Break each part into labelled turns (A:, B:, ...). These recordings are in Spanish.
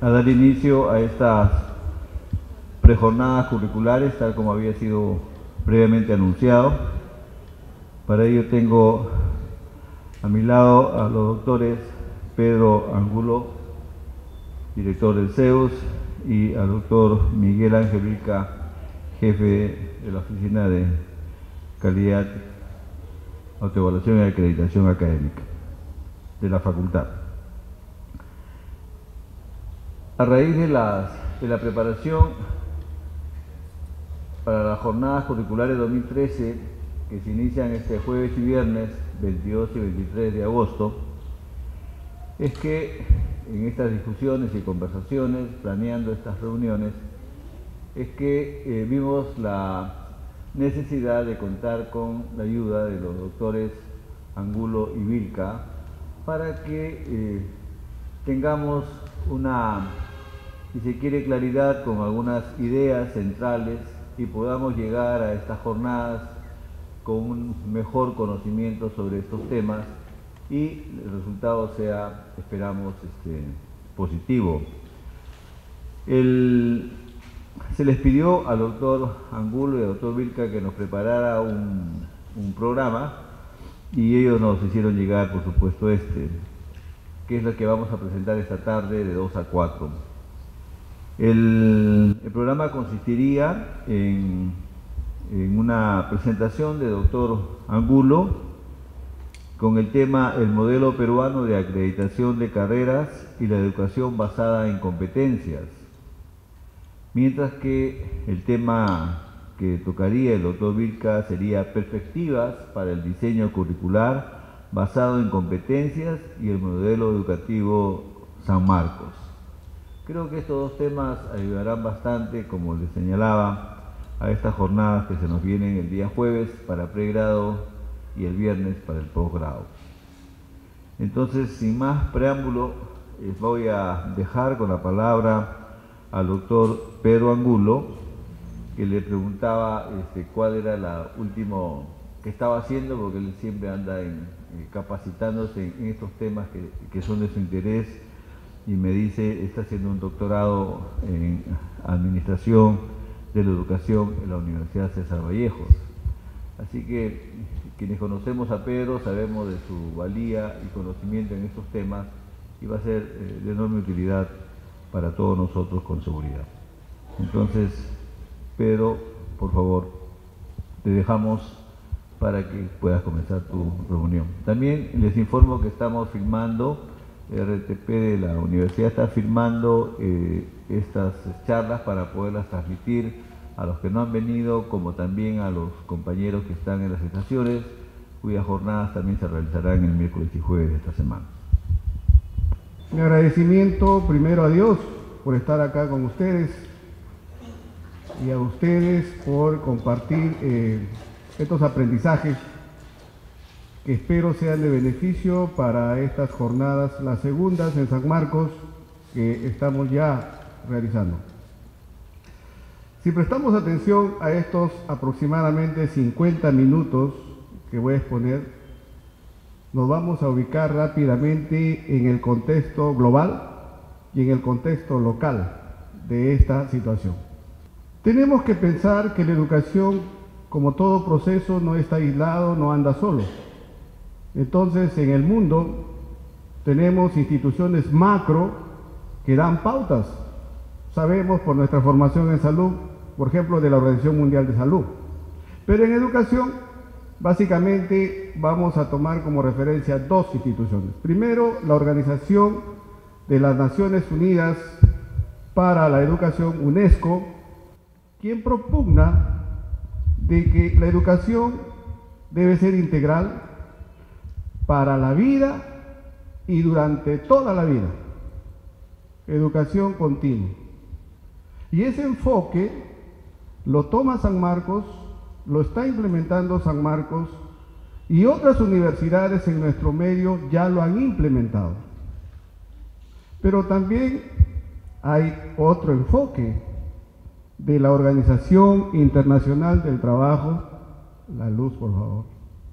A: a dar inicio a estas prejornadas curriculares, tal como había sido previamente anunciado. Para ello tengo a mi lado a los doctores Pedro Angulo, director del CEUS, y al doctor Miguel Ángel Vilca, jefe de la Oficina de Calidad, Autoevaluación y Acreditación Académica de la Facultad. A raíz de la preparación para las jornadas curriculares 2013, que se inician este jueves y viernes 22 y 23 de agosto, es que en estas discusiones y conversaciones, planeando estas reuniones, es que vimos la necesidad de contar con la ayuda de los doctores Angulo y Vilca para que tengamos una, si se quiere, claridad con algunas ideas centrales y podamos llegar a estas jornadas con un mejor conocimiento sobre estos temas y el resultado sea, esperamos, positivo. Se les pidió al doctor Angulo y al doctor Vilca que nos preparara un programa y ellos nos hicieron llegar, por supuesto, que es lo que vamos a presentar esta tarde de 2 a 4. El programa consistiría en una presentación del doctor Angulo con el tema el modelo peruano de acreditación de carreras y la educación basada en competencias, mientras que el tema que tocaría el doctor Vilca sería perspectivas para el diseño curricular basado en competencias y el modelo educativo San Marcos. Creo que estos dos temas ayudarán bastante, como les señalaba, a estas jornadas que se nos vienen el día jueves para pregrado y el viernes para el posgrado. Entonces, sin más preámbulo, voy a dejar con la palabra al doctor Pedro Angulo, que le preguntaba cuál era la última que estaba haciendo, porque él siempre anda capacitándose en estos temas que son de su interés, y me dice, está haciendo un doctorado en Administración de la Educación en la Universidad César Vallejos. Así que quienes conocemos a Pedro sabemos de su valía y conocimiento en estos temas y va a ser de enorme utilidad para todos nosotros con seguridad. Entonces, Pedro, por favor, te dejamos para que puedas comenzar tu reunión. También les informo que estamos filmando, RTP de la universidad está filmando estas charlas para poderlas transmitir a los que no han venido, como también a los compañeros que están en las estaciones, cuyas jornadas también se realizarán el miércoles y jueves de esta semana.
B: Mi agradecimiento primero a Dios por estar acá con ustedes y a ustedes por compartir estos aprendizajes que espero sean de beneficio para estas jornadas, las segundas en San Marcos, que estamos ya realizando. Si prestamos atención a estos aproximadamente 50 minutos que voy a exponer, nos vamos a ubicar rápidamente en el contexto global y en el contexto local de esta situación. Tenemos que pensar que la educación, como todo proceso, no está aislado, no anda solo. Entonces, en el mundo tenemos instituciones macro que dan pautas. Sabemos por nuestra formación en salud, por ejemplo, de la Organización Mundial de Salud. Pero en educación, básicamente, vamos a tomar como referencia dos instituciones. Primero, la Organización de las Naciones Unidas para la Educación, UNESCO, quien propugna de que la educación debe ser integral para la vida y durante toda la vida. Educación continua. Y ese enfoque lo toma San Marcos, lo está implementando San Marcos y otras universidades en nuestro medio ya lo han implementado. Pero también hay otro enfoque de la Organización Internacional del Trabajo, la luz por favor,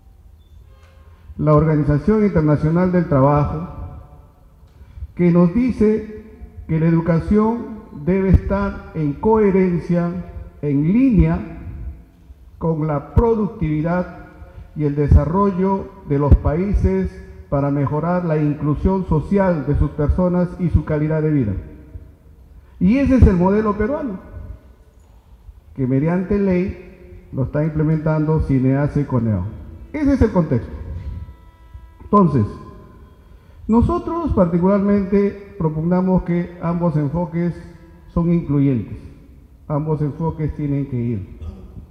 B: la Organización Internacional del Trabajo, que nos dice que la educación debe estar en coherencia, en línea con la productividad y el desarrollo de los países para mejorar la inclusión social de sus personas y su calidad de vida. Y ese es el modelo peruano, que mediante ley lo está implementando CINEACE y CONEO. Ese es el contexto. Entonces, nosotros particularmente propugnamos que ambos enfoques son incluyentes, ambos enfoques tienen que ir.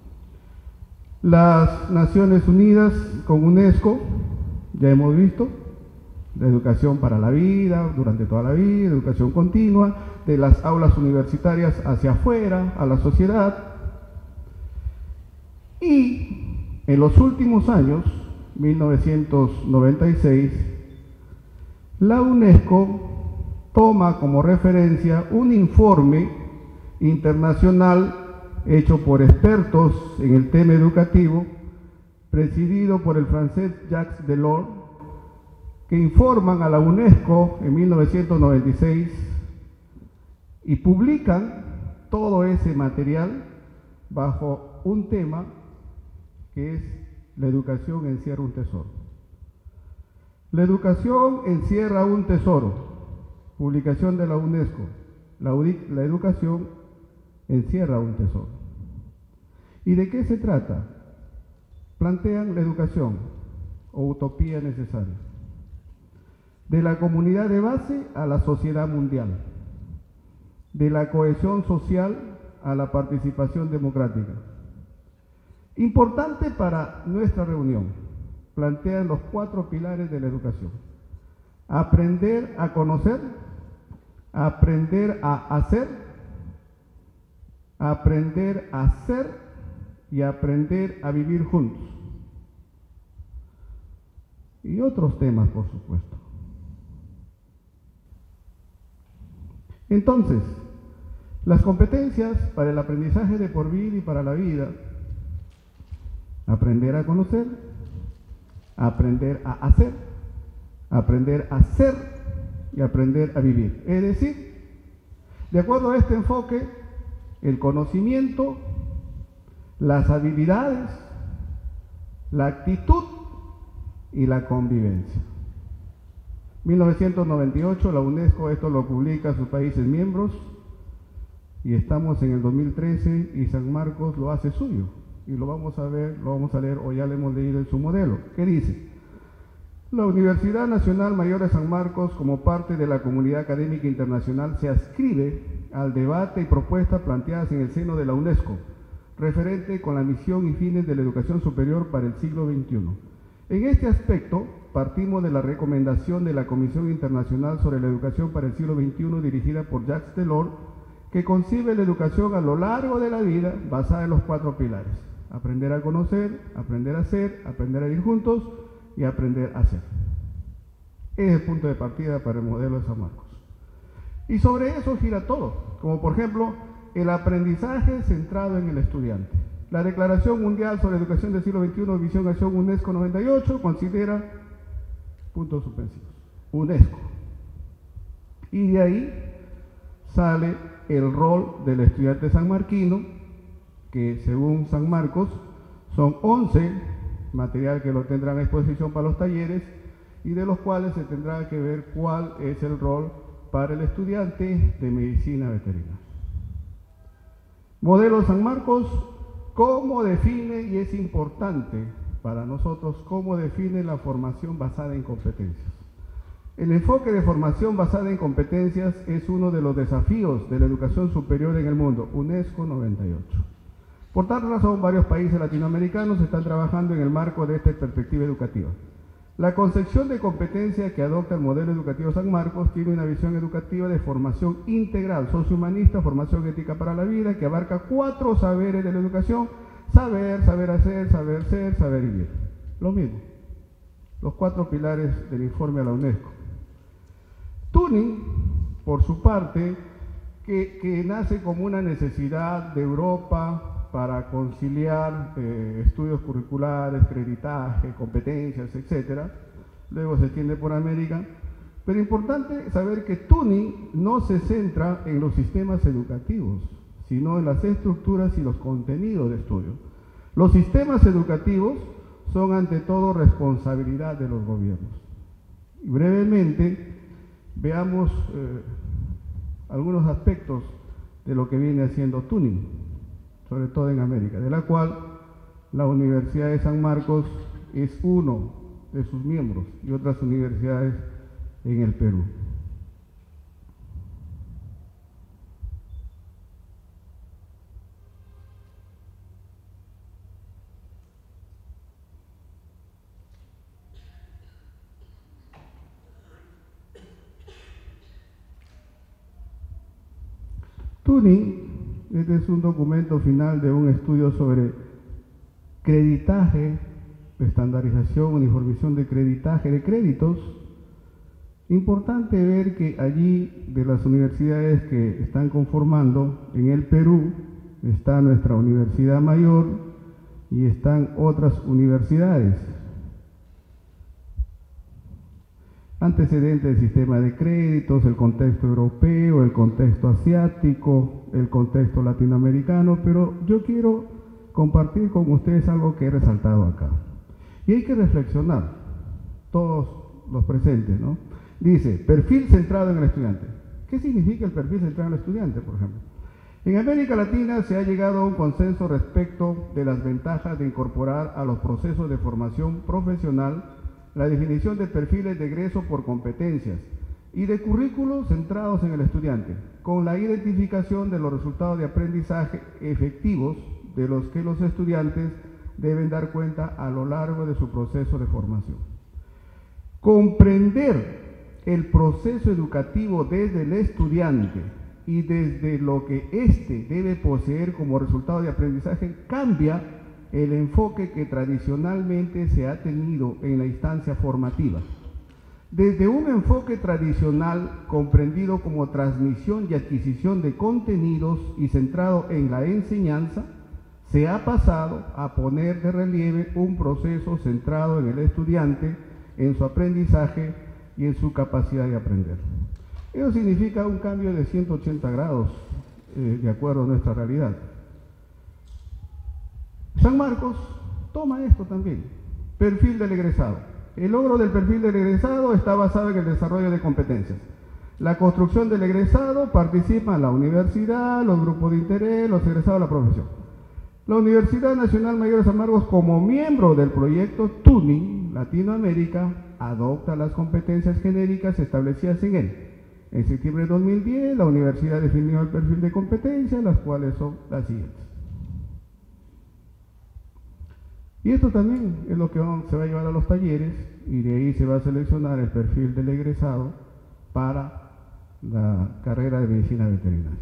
B: Las Naciones Unidas con UNESCO, ya hemos visto, la educación para la vida, durante toda la vida, educación continua, de las aulas universitarias hacia afuera, a la sociedad. Y en los últimos años, 1996, la UNESCO toma como referencia un informe internacional hecho por expertos en el tema educativo, presidido por el francés Jacques Delors, que informan a la UNESCO en 1996 y publican todo ese material bajo un tema que es la educación encierra un tesoro. La educación encierra un tesoro, publicación de la UNESCO. La educación encierra un tesoro. ¿Y de qué se trata? Plantean la educación o utopía necesaria, de la comunidad de base a la sociedad mundial, de la cohesión social a la participación democrática. Importante para nuestra reunión, plantean los 4 pilares de la educación: aprender a conocer, aprender a hacer, aprender a ser y aprender a vivir juntos. Y otros temas, por supuesto. Entonces, las competencias para el aprendizaje de por vida y para la vida: aprender a conocer, aprender a hacer, aprender a ser y aprender a vivir. Es decir, de acuerdo a este enfoque, el conocimiento, las habilidades, la actitud y la convivencia. 1998, la UNESCO esto lo publica a sus países miembros y estamos en el 2013 y San Marcos lo hace suyo. Y lo vamos a ver, lo vamos a leer, o ya lo hemos leído en su modelo. ¿Qué dice? La Universidad Nacional Mayor de San Marcos, como parte de la comunidad académica internacional, se adscribe al debate y propuestas planteadas en el seno de la UNESCO, referente con la misión y fines de la educación superior para el siglo XXI. En este aspecto, partimos de la recomendación de la Comisión Internacional sobre la Educación para el siglo XXI, dirigida por Jacques Delors, que concibe la educación a lo largo de la vida basada en los 4 pilares: aprender a conocer, aprender a ser, aprender a vivir juntos y aprender a ser. Es el punto de partida para el modelo de San Marcos. Y sobre eso gira todo, como por ejemplo el aprendizaje centrado en el estudiante. La Declaración Mundial sobre Educación del siglo XXI, Visión y Acción UNESCO 98, considera puntos suspensivos, UNESCO. Y de ahí sale el rol del estudiante sanmarquino, que según San Marcos son 11, material que lo tendrán a exposición para los talleres, y de los cuales se tendrá que ver cuál es el rol para el estudiante de medicina veterinaria. Modelo San Marcos, ¿cómo define, y es importante para nosotros, cómo define la formación basada en competencias? El enfoque de formación basada en competencias es uno de los desafíos de la educación superior en el mundo, UNESCO 98. Por tal razón, varios países latinoamericanos están trabajando en el marco de esta perspectiva educativa. La concepción de competencia que adopta el modelo educativo San Marcos tiene una visión educativa de formación integral, sociohumanista, formación ética para la vida, que abarca 4 saberes de la educación: saber, saber hacer, saber ser, saber vivir. Lo mismo, los 4 pilares del informe a la UNESCO. Turing, por su parte, que nace como una necesidad de Europa para conciliar estudios curriculares, creditaje, competencias, etc. Luego se extiende por América, Pero importante saber que Tuning no se centra en los sistemas educativos, sino en las estructuras y los contenidos de estudio. Los sistemas educativos son ante todo responsabilidad de los gobiernos. Y brevemente veamos algunos aspectos de lo que viene haciendo Tuning, sobre todo en América, de la cual la Universidad de San Marcos es uno de sus miembros y otras universidades en el Perú. Tuning, este es un documento final de un estudio sobre creditaje, estandarización, uniformización de creditaje de créditos. Importante ver que allí, de las universidades que están conformando en el Perú, está nuestra Universidad Mayor y están otras universidades. Antecedentes del sistema de créditos, el contexto europeo, el contexto asiático, el contexto latinoamericano, pero yo quiero compartir con ustedes algo que he resaltado acá. Y hay que reflexionar, todos los presentes, ¿no? Dice, perfil centrado en el estudiante. ¿Qué significa el perfil centrado en el estudiante, por ejemplo? En América Latina se ha llegado a un consenso respecto de las ventajas de incorporar a los procesos de formación profesional la definición de perfiles de egreso por competencias y de currículos centrados en el estudiante, con la identificación de los resultados de aprendizaje efectivos de los que los estudiantes deben dar cuenta a lo largo de su proceso de formación. Comprender el proceso educativo desde el estudiante y desde lo que éste debe poseer como resultado de aprendizaje cambia el enfoque que tradicionalmente se ha tenido en la instancia formativa. Desde un enfoque tradicional comprendido como transmisión y adquisición de contenidos y centrado en la enseñanza, se ha pasado a poner de relieve un proceso centrado en el estudiante, en su aprendizaje y en su capacidad de aprender. Eso significa un cambio de 180 grados de acuerdo a nuestra realidad. San Marcos toma esto también, perfil del egresado. El logro del perfil del egresado está basado en el desarrollo de competencias. La construcción del egresado participa en la universidad, los grupos de interés, los egresados de la profesión. La Universidad Nacional Mayor de San Marcos, como miembro del proyecto Tuning Latinoamérica, adopta las competencias genéricas establecidas en él. En septiembre de 2010, la universidad definió el perfil de competencias, las cuales son las siguientes. Y esto también es lo que se va a llevar a los talleres y de ahí se va a seleccionar el perfil del egresado para la carrera de medicina veterinaria.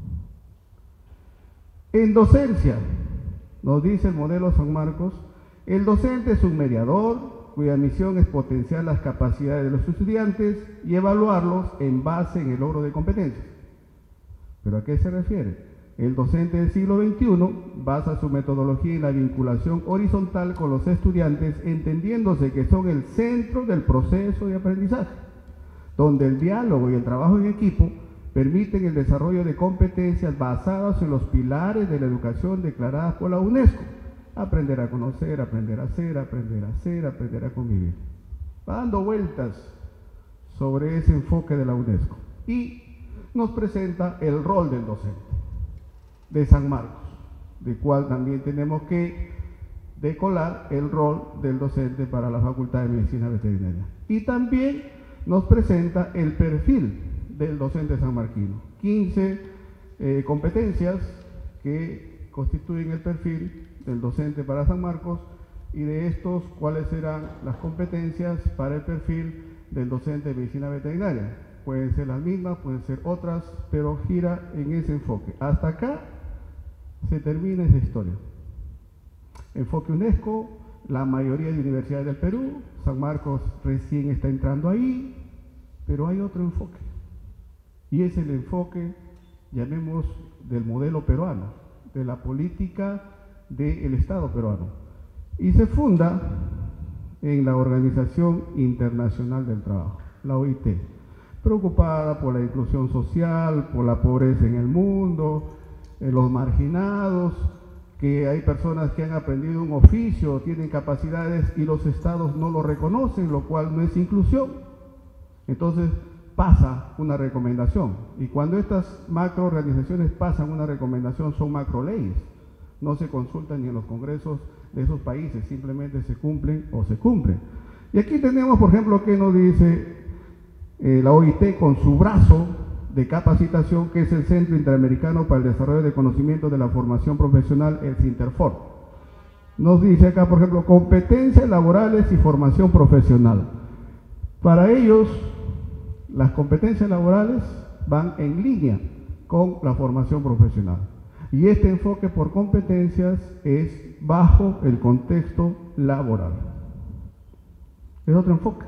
B: En docencia, nos dice el modelo San Marcos, el docente es un mediador cuya misión es potenciar las capacidades de los estudiantes y evaluarlos en base en el logro de competencias. ¿Pero a qué se refiere? El docente del siglo XXI basa su metodología en la vinculación horizontal con los estudiantes, entendiéndose que son el centro del proceso de aprendizaje, donde el diálogo y el trabajo en equipo permiten el desarrollo de competencias basadas en los pilares de la educación declaradas por la UNESCO. Aprender a conocer, aprender a hacer, aprender a hacer, aprender a convivir. Va dando vueltas sobre ese enfoque de la UNESCO y nos presenta el rol del docente de San Marcos, de cual también tenemos que decolar el rol del docente para la Facultad de Medicina Veterinaria. Y también nos presenta el perfil del docente sanmarquino, 15 competencias que constituyen el perfil del docente para San Marcos, y de estos, cuáles serán las competencias para el perfil del docente de medicina veterinaria. Pueden ser las mismas, pueden ser otras, pero gira en ese enfoque. Hasta acá se termina esa historia. Enfoque UNESCO, la mayoría de universidades del Perú, San Marcos recién está entrando ahí, pero hay otro enfoque. Y es el enfoque, llamemos, del modelo peruano, de la política del Estado peruano. Y se funda en la Organización Internacional del Trabajo. la OIT, preocupada por la inclusión social, por la pobreza en el mundo, los marginados, que hay personas que han aprendido un oficio, tienen capacidades y los estados no lo reconocen, lo cual no es inclusión. Entonces pasa una recomendación, y cuando estas macroorganizaciones pasan una recomendación son macroleyes, no se consultan ni en los congresos de esos países, simplemente se cumplen o se cumplen. Y aquí tenemos, por ejemplo, que nos dice la OIT con su brazo de capacitación, que es el Centro Interamericano para el Desarrollo de Conocimiento de la Formación Profesional, el CINTERFOR. Nos dice acá, por ejemplo, competencias laborales y formación profesional. Para ellos, las competencias laborales van en línea con la formación profesional. Y este enfoque por competencias es bajo el contexto laboral. Es otro enfoque.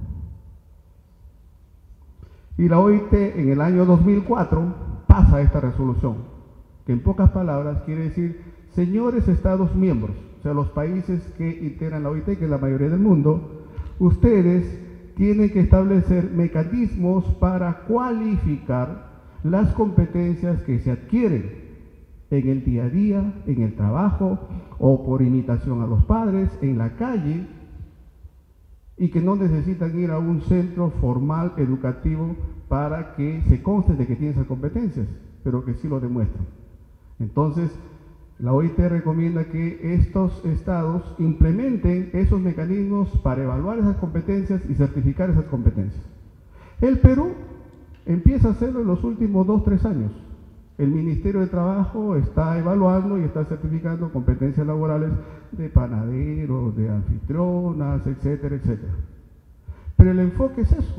B: Y la OIT en el año 2004 pasa esta resolución, que en pocas palabras quiere decir: señores Estados miembros, o sea, los países que integran la OIT, que es la mayoría del mundo, ustedes tienen que establecer mecanismos para cualificar las competencias que se adquieren en el día a día, en el trabajo, o por imitación a los padres, en la calle, y que no necesitan ir a un centro formal educativo para que se conste de que tienen esas competencias, pero que sí lo demuestran. Entonces, la OIT recomienda que estos estados implementen esos mecanismos para evaluar esas competencias y certificar esas competencias. El Perú empieza a hacerlo en los últimos 2-3 años. El Ministerio de Trabajo está evaluando y está certificando competencias laborales de panaderos, de anfitrionas, etcétera, etcétera. Pero el enfoque es eso.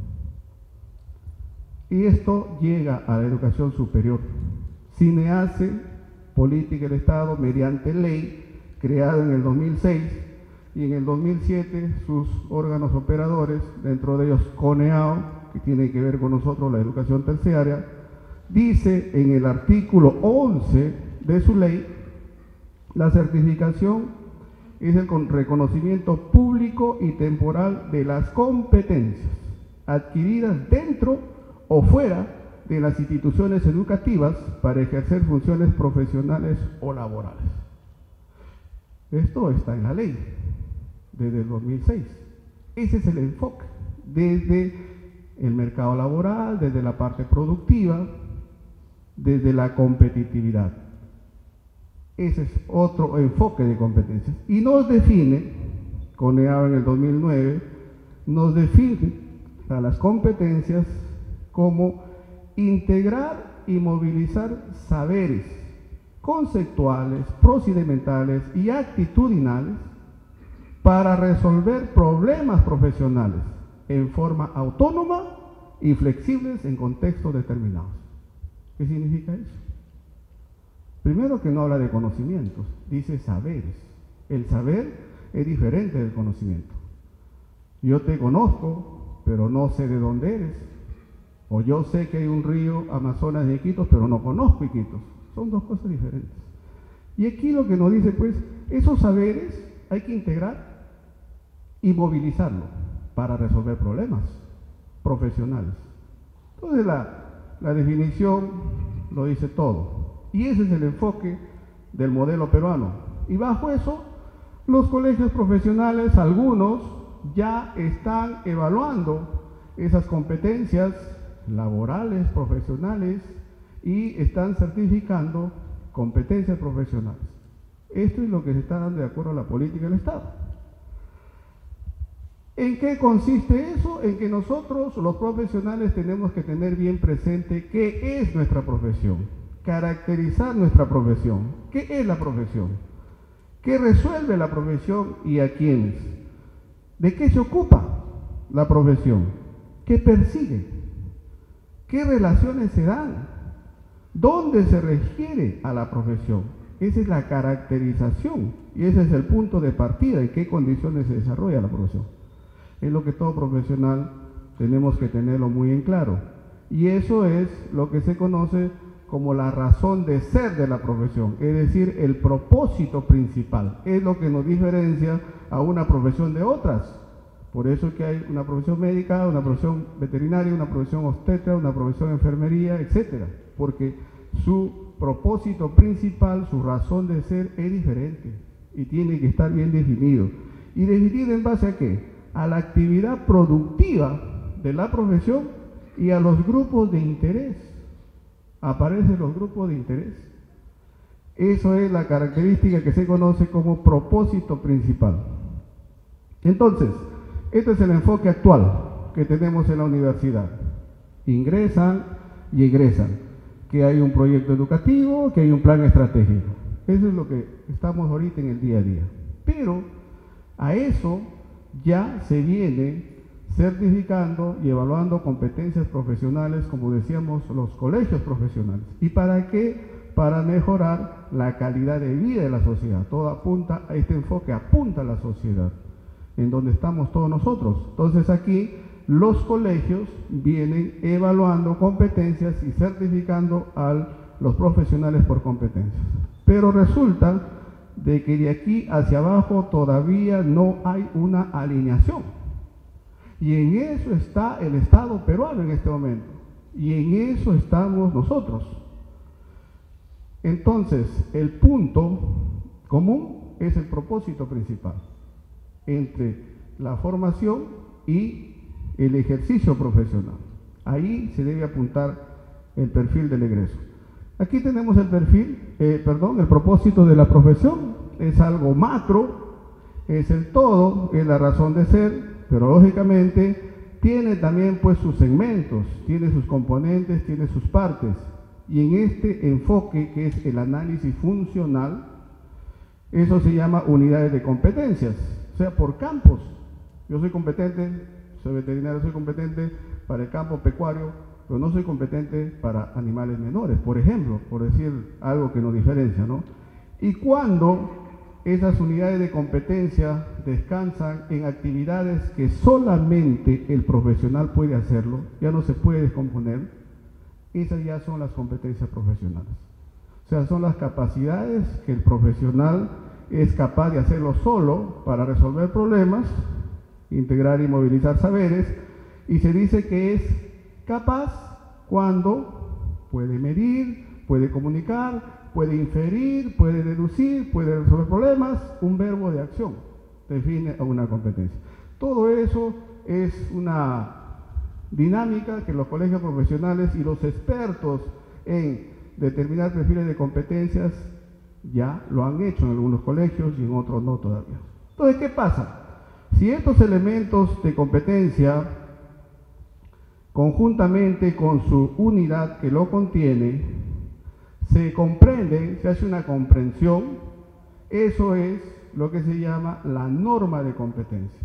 B: Y esto llega a la educación superior. CINE hace política del Estado mediante ley, creada en el 2006, y en el 2007 sus órganos operadores, dentro de ellos CONEAO, que tiene que ver con nosotros la educación terciaria, dice en el artículo 11 de su ley: la certificación es el reconocimiento público y temporal de las competencias adquiridas dentro o fuera de las instituciones educativas para ejercer funciones profesionales o laborales. Esto está en la ley desde el 2006. Ese es el enfoque, desde el mercado laboral, desde la parte productiva, desde la competitividad. Ese es otro enfoque de competencias. Y nos define, CONEAO en el 2009, nos define a las competencias como integrar y movilizar saberes conceptuales, procedimentales y actitudinales para resolver problemas profesionales en forma autónoma y flexibles en contextos determinados. ¿Qué significa eso? Primero, que no habla de conocimientos, dice saberes. El saber es diferente del conocimiento. Yo te conozco, pero no sé de dónde eres. O yo sé que hay un río Amazonas de Iquitos, pero no conozco Iquitos. Son dos cosas diferentes. Y aquí lo que nos dice, pues, esos saberes hay que integrar y movilizarlo para resolver problemas profesionales. Entonces la definición lo dice todo. Y ese es el enfoque del modelo peruano. Y bajo eso, los colegios profesionales, algunos, ya están evaluando esas competencias laborales, profesionales, y están certificando competencias profesionales. Esto es lo que se está dando de acuerdo a la política del Estado. ¿En qué consiste eso? En que nosotros, los profesionales, tenemos que tener bien presente qué es nuestra profesión, caracterizar nuestra profesión. ¿Qué es la profesión? ¿Qué resuelve la profesión y a quiénes? ¿De qué se ocupa la profesión? ¿Qué persigue? ¿Qué relaciones se dan? ¿Dónde se refiere a la profesión? Esa es la caracterización y ese es el punto de partida, en qué condiciones se desarrolla la profesión. Es lo que todo profesional tenemos que tenerlo muy en claro. Y eso es lo que se conoce como la razón de ser de la profesión, es decir, el propósito principal. Es lo que nos diferencia a una profesión de otras, Por eso es que hay una profesión médica, una profesión veterinaria, una profesión obstetra, una profesión de enfermería, etcétera, porque su propósito principal, su razón de ser es diferente y tiene que estar bien definido. ¿Y definido en base a qué? A la actividad productiva de la profesión y a los grupos de interés. Aparecen los grupos de interés. Eso es la característica que se conoce como propósito principal. Entonces, este es el enfoque actual que tenemos en la universidad. Ingresan y egresan. Que hay un proyecto educativo, que hay un plan estratégico. Eso es lo que estamos ahorita en el día a día. Pero a eso ya se viene certificando y evaluando competencias profesionales, como decíamos, los colegios profesionales. ¿Y para qué? Para mejorar la calidad de vida de la sociedad. Todo apunta a este enfoque, apunta a la sociedad, en donde estamos todos nosotros. Entonces aquí los colegios vienen evaluando competencias y certificando a los profesionales por competencias. Pero resulta de que de aquí hacia abajo todavía no hay una alineación. Y en eso está el Estado peruano en este momento. Y en eso estamos nosotros. Entonces, el punto común es el propósito principal entre la formación y el ejercicio profesional. Ahí se debe apuntar el perfil del egreso. Aquí tenemos el perfil, el propósito de la profesión. Es algo macro, es el todo, es la razón de ser, pero lógicamente tiene también pues sus segmentos, tiene sus componentes, tiene sus partes. Y en este enfoque que es el análisis funcional, eso se llama unidades de competencias, o sea, por campos. Yo soy competente, soy veterinario, soy competente para el campo pecuario, pero no soy competente para animales menores, por ejemplo, por decir algo que nos diferencia, ¿no? Y cuando esas unidades de competencia descansan en actividades que solamente el profesional puede hacerlo, ya no se puede descomponer, esas ya son las competencias profesionales. O sea, son las capacidades que el profesional es capaz de hacerlo solo para resolver problemas, integrar y movilizar saberes, y se dice que es capaz cuando puede medir, puede comunicar, puede inferir, puede deducir, puede resolver problemas. Un verbo de acción define a una competencia. Todo eso es una dinámica que los colegios profesionales y los expertos en determinar perfiles de competencias ya lo han hecho en algunos colegios y en otros no todavía. Entonces, ¿qué pasa? Si estos elementos de competencia, conjuntamente con su unidad que lo contiene, se comprenden, se hace una comprensión, eso es lo que se llama la norma de competencia.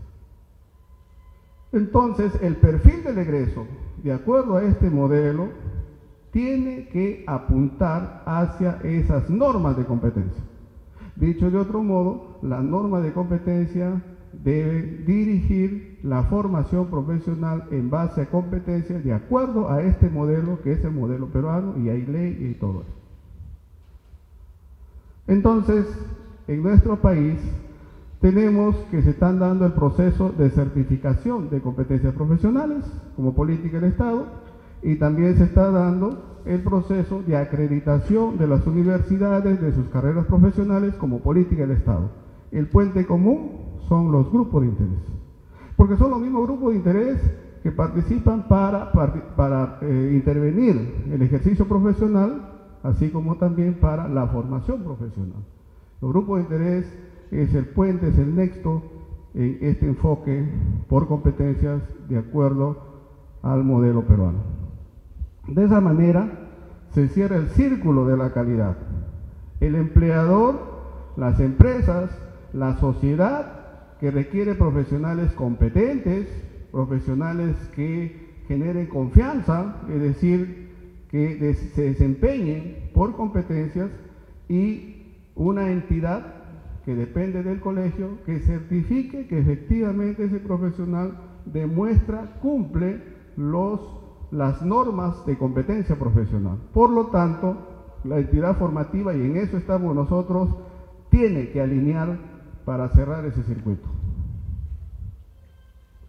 B: Entonces, el perfil del egreso, de acuerdo a este modelo, tiene que apuntar hacia esas normas de competencia. Dicho de otro modo, la norma de competencia debe dirigir la formación profesional en base a competencias de acuerdo a este modelo, que es el modelo peruano, y hay ley y todo eso. Entonces, en nuestro país tenemos que se están dando el proceso de certificación de competencias profesionales como política del Estado, y también se está dando el proceso de acreditación de las universidades de sus carreras profesionales como política del Estado. El puente común son los grupos de interés, porque son los mismos grupos de interés que participan para intervenir en el ejercicio profesional, así como también para la formación profesional. Los grupos de interés es el puente, es el nexo en este enfoque por competencias de acuerdo al modelo peruano. De esa manera se cierra el círculo de la calidad. El empleador, las empresas, la sociedad que requiere profesionales competentes, profesionales que generen confianza, es decir, que se desempeñen por competencias, y una entidad que depende del colegio que certifique que efectivamente ese profesional demuestra, cumple las normas de competencia profesional. Por lo tanto, la entidad formativa, y en eso estamos nosotros, tiene que alinear para cerrar ese circuito.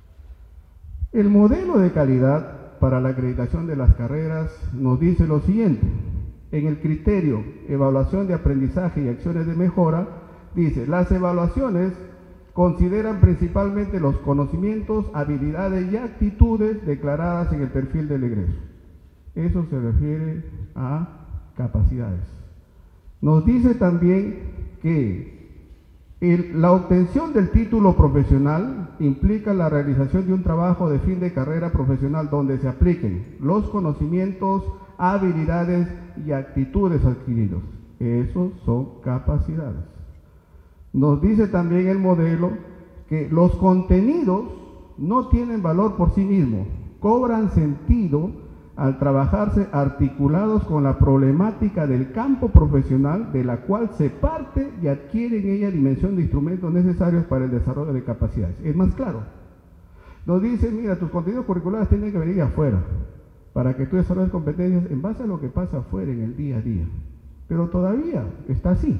B: El modelo de calidad para la acreditación de las carreras nos dice lo siguiente. En el criterio evaluación de aprendizaje y acciones de mejora, dice, las evaluaciones consideran principalmente los conocimientos, habilidades y actitudes declaradas en el perfil del egreso. Eso se refiere a capacidades. Nos dice también que la obtención del título profesional implica la realización de un trabajo de fin de carrera profesional donde se apliquen los conocimientos, habilidades y actitudes adquiridos. Esos son capacidades. Nos dice también el modelo que los contenidos no tienen valor por sí mismos, cobran sentido al trabajarse articulados con la problemática del campo profesional de la cual se parte y adquiere en ella dimensión de instrumentos necesarios para el desarrollo de capacidades. Es más claro. Nos dice, mira, tus contenidos curriculares tienen que venir de afuera para que tú desarrolles competencias en base a lo que pasa afuera en el día a día. Pero todavía está así.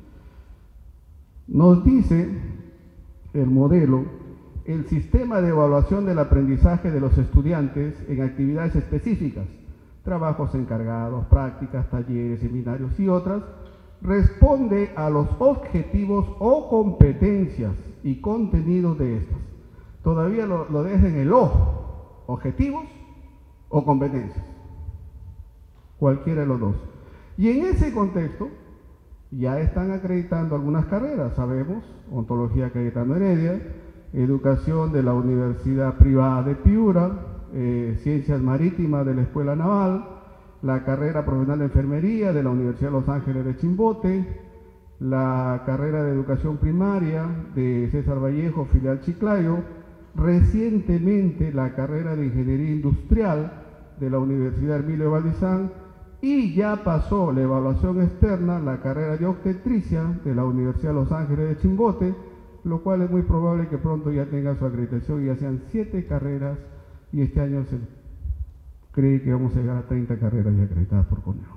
B: Nos dice el modelo, el sistema de evaluación del aprendizaje de los estudiantes en actividades específicas, trabajos encargados, prácticas, talleres, seminarios y otras, responde a los objetivos o competencias y contenidos de estas. Todavía lo deja en el O, objetivos o competencias, cualquiera de los dos. Y en ese contexto ya están acreditando algunas carreras, sabemos, ontología acreditando Heredia, educación de la Universidad Privada de Piura, ciencias marítimas de la Escuela Naval, la carrera profesional de enfermería de la Universidad de Los Ángeles de Chimbote, la carrera de educación primaria de César Vallejo, filial Chiclayo, recientemente la carrera de ingeniería industrial de la Universidad Hermilio Valdizán, y ya pasó la evaluación externa la carrera de obstetricia de la Universidad de Los Ángeles de Chimbote, lo cual es muy probable que pronto ya tenga su acreditación y ya sean 7 carreras, y este año se cree que vamos a llegar a 30 carreras ya acreditadas por Conejo.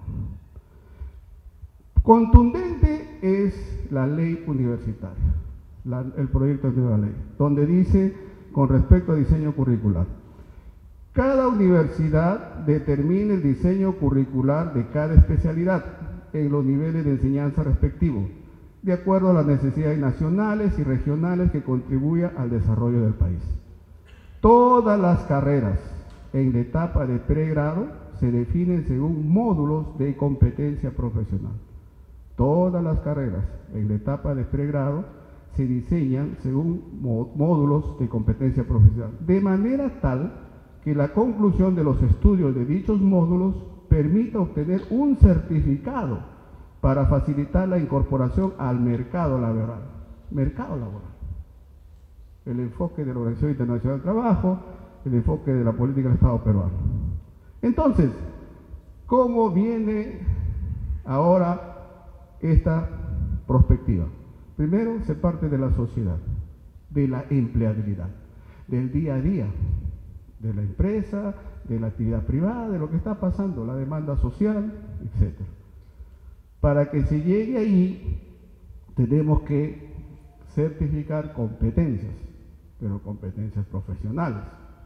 B: Contundente es la ley universitaria, el proyecto de nueva ley, donde dice con respecto a diseño curricular, cada universidad determina el diseño curricular de cada especialidad en los niveles de enseñanza respectivos, de acuerdo a las necesidades nacionales y regionales que contribuyan al desarrollo del país. Todas las carreras en la etapa de pregrado se definen según módulos de competencia profesional. Todas las carreras en la etapa de pregrado se diseñan según módulos de competencia profesional, de manera tal que la conclusión de los estudios de dichos módulos permita obtener un certificado para facilitar la incorporación al mercado laboral. Mercado laboral. El enfoque de la Organización Internacional del Trabajo, el enfoque de la política del Estado peruano. Entonces, ¿cómo viene ahora esta perspectiva? Primero, se parte de la sociedad, de la empleabilidad, del día a día, de la empresa, de la actividad privada, de lo que está pasando, la demanda social, etc. Para que se llegue ahí, tenemos que certificar competencias, pero competencias profesionales.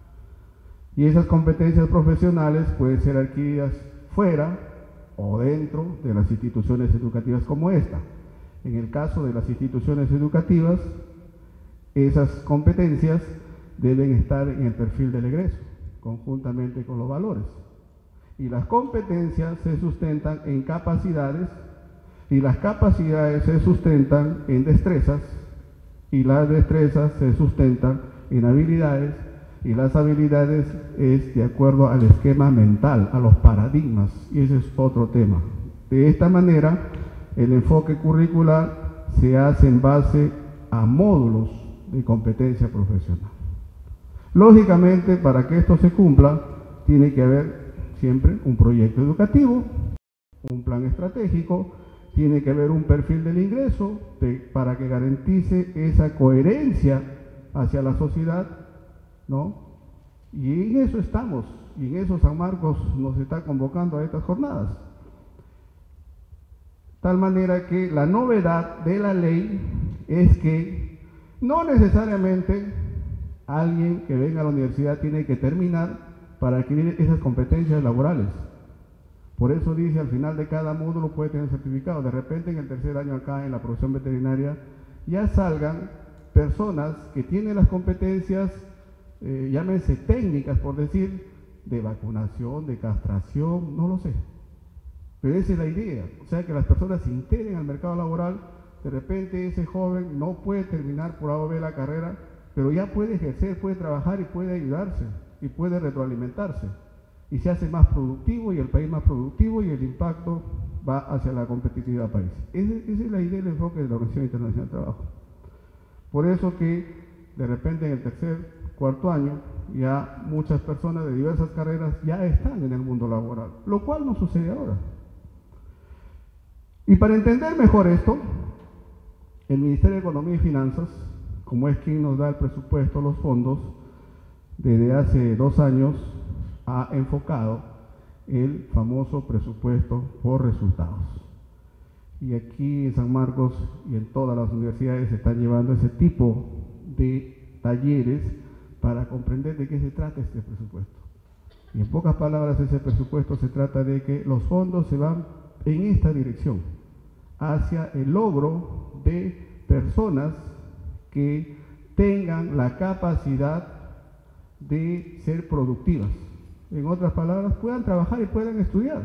B: Y esas competencias profesionales pueden ser adquiridas fuera o dentro de las instituciones educativas como esta. En el caso de las instituciones educativas, esas competencias deben estar en el perfil del egreso, conjuntamente con los valores. Y las competencias se sustentan en capacidades, y las capacidades se sustentan en destrezas, y las destrezas se sustentan en habilidades, y las habilidades es de acuerdo al esquema mental, a los paradigmas, y ese es otro tema. De esta manera, el enfoque curricular se hace en base a módulos de competencia profesional. Lógicamente, para que esto se cumpla, tiene que haber siempre un proyecto educativo, un plan estratégico, tiene que haber un perfil del ingreso para que garantice esa coherencia hacia la sociedad, ¿no? Y en eso estamos, y en eso San Marcos nos está convocando a estas jornadas. Tal manera que la novedad de la ley es que no necesariamente Alguien que venga a la universidad tiene que terminar para adquirir esas competencias laborales. Por eso dice, al final de cada módulo puede tener certificado. De repente en el tercer año acá en la profesión veterinaria ya salgan personas que tienen las competencias, llámense técnicas por decir, de vacunación, de castración, no lo sé. Pero esa es la idea, o sea que las personas se integren al mercado laboral. De repente ese joven no puede terminar por A o B la carrera, pero ya puede ejercer, puede trabajar y puede ayudarse y puede retroalimentarse. Y se hace más productivo y el país más productivo y el impacto va hacia la competitividad del país. Esa es la idea y el enfoque de la Organización Internacional del Trabajo. Por eso que de repente en el tercer, cuarto año ya muchas personas de diversas carreras ya están en el mundo laboral, lo cual no sucede ahora. Y para entender mejor esto, el Ministerio de Economía y Finanzas, como es quien nos da el presupuesto, los fondos, desde hace 2 años ha enfocado el famoso presupuesto por resultados. Y aquí en San Marcos y en todas las universidades se están llevando ese tipo de talleres para comprender de qué se trata este presupuesto. Y en pocas palabras, ese presupuesto se trata de que los fondos se van en esta dirección, hacia el logro de personas que tengan la capacidad de ser productivas. En otras palabras, puedan trabajar y puedan estudiar.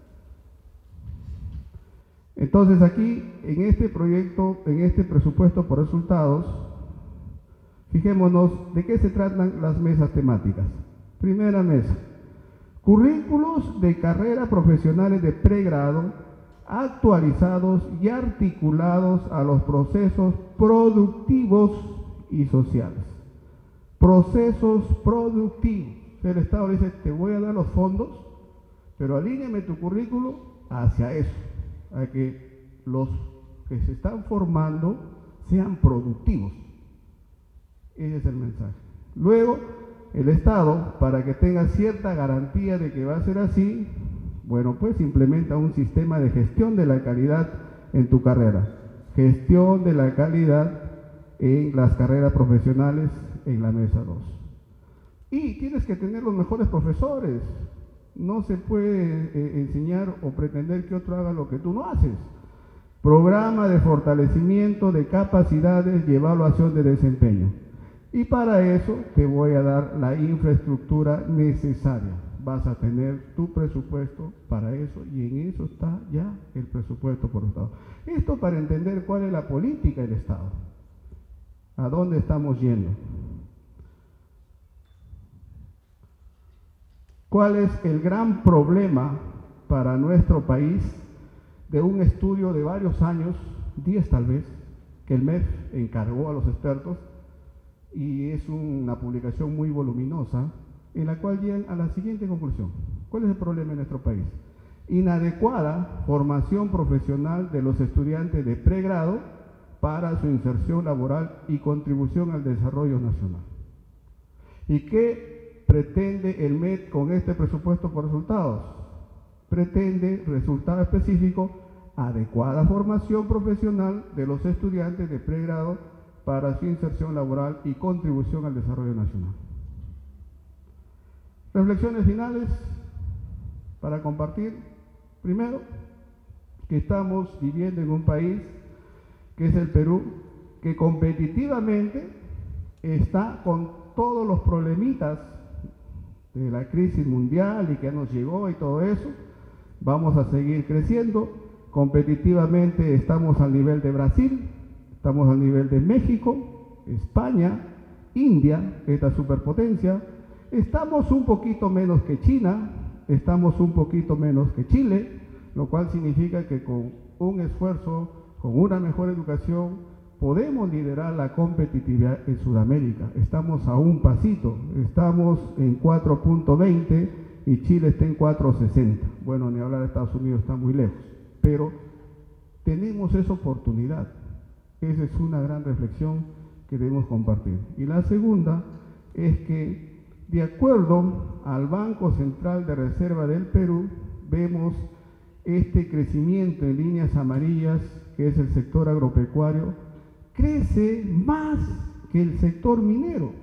B: Entonces aquí, en este proyecto, en este presupuesto por resultados, fijémonos de qué se tratan las mesas temáticas. Primera mesa, currículos de carrera profesionales de pregrado actualizados y articulados a los procesos productivos y sociales. Procesos productivos. El Estado dice, te voy a dar los fondos, pero alíñame tu currículo hacia eso, a que los que se están formando sean productivos. Ese es el mensaje. Luego, el Estado, para que tenga cierta garantía de que va a ser así, bueno, pues implementa un sistema de gestión de la calidad en tu carrera. Gestión de la calidad en las carreras profesionales en la mesa 2. Y tienes que tener los mejores profesores. No se puede enseñar o pretender que otro haga lo que tú no haces. Programa de fortalecimiento de capacidades y evaluación de desempeño. Y para eso te voy a dar la infraestructura necesaria. Vas a tener tu presupuesto para eso y en eso está ya el presupuesto por Estado. Esto para entender cuál es la política del Estado. ¿A dónde estamos yendo? ¿Cuál es el gran problema para nuestro país de un estudio de varios años, 10 tal vez, que el MEF encargó a los expertos y es una publicación muy voluminosa en la cual llegan a la siguiente conclusión? ¿Cuál es el problema en nuestro país? Inadecuada formación profesional de los estudiantes de pregrado para su inserción laboral y contribución al desarrollo nacional. ¿Y qué pretende el MED con este presupuesto por resultados? Pretende resultado específico, adecuada formación profesional de los estudiantes de pregrado para su inserción laboral y contribución al desarrollo nacional. Reflexiones finales para compartir. Primero, que estamos viviendo en un país que es el Perú, que competitivamente está con todos los problemitas de la crisis mundial y que nos llegó y todo eso. Vamos a seguir creciendo. Competitivamente estamos al nivel de Brasil, estamos al nivel de México, España, India, esta superpotencia. Estamos un poquito menos que China, estamos un poquito menos que Chile, lo cual significa que con un esfuerzo, con una mejor educación, podemos liderar la competitividad en Sudamérica. Estamos a un pasito, estamos en 4.20 y Chile está en 4.60. Bueno, ni hablar de Estados Unidos, está muy lejos, pero tenemos esa oportunidad. Esa es una gran reflexión que debemos compartir. Y la segunda es que, de acuerdo al Banco Central de Reserva del Perú, vemos este crecimiento en líneas amarillas, que es el sector agropecuario, crece más que el sector minero.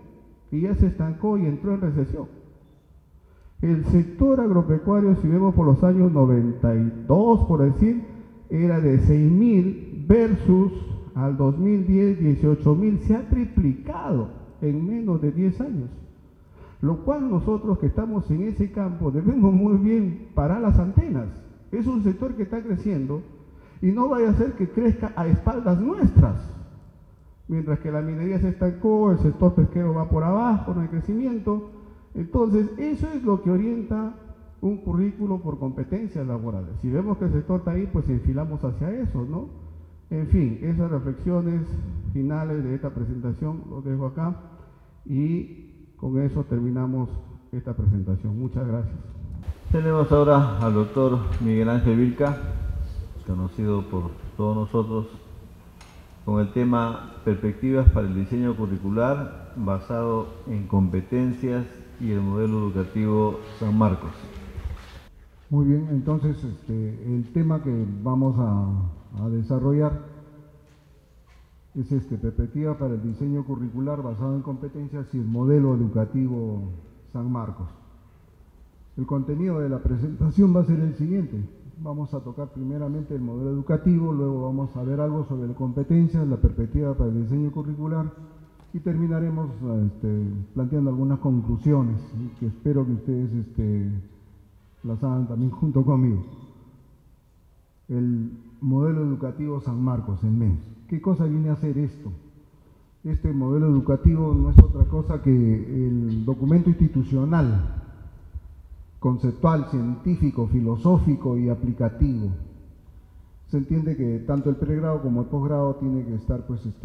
B: y ya se estancó y entró en recesión. El sector agropecuario, si vemos por los años 92, por decir, era de 6.000 versus al 2010, 18.000, se ha triplicado en menos de 10 años. Lo cual nosotros que estamos en ese campo debemos muy bien parar las antenas. Es un sector que está creciendo y no vaya a ser que crezca a espaldas nuestras. Mientras que la minería se estancó, el sector pesquero va por abajo, no hay crecimiento. Entonces, eso es lo que orienta un currículo por competencias laborales. Si vemos que el sector está ahí, pues enfilamos hacia eso, ¿no? En fin, esas reflexiones finales de esta presentación los dejo acá y con eso terminamos esta presentación. Muchas gracias.
A: Tenemos ahora al doctor Miguel Ángel Vilca, conocido por todos nosotros, con el tema Perspectivas para el diseño curricular basado en competencias y el modelo educativo San Marcos.
C: Muy bien, entonces el tema que vamos a desarrollar es perspectiva para el diseño curricular basado en competencias y el modelo educativo San Marcos. El contenido de la presentación va a ser el siguiente. Vamos a tocar primeramente el modelo educativo, luego vamos a ver algo sobre las competencias, la perspectiva para el diseño curricular y terminaremos planteando algunas conclusiones que espero que ustedes las hagan también junto conmigo. El modelo educativo San Marcos, el MES. ¿Qué cosa viene a hacer esto? Este modelo educativo no es otra cosa que el documento institucional, conceptual, científico, filosófico y aplicativo. Se entiende que tanto el pregrado como el posgrado tiene que estar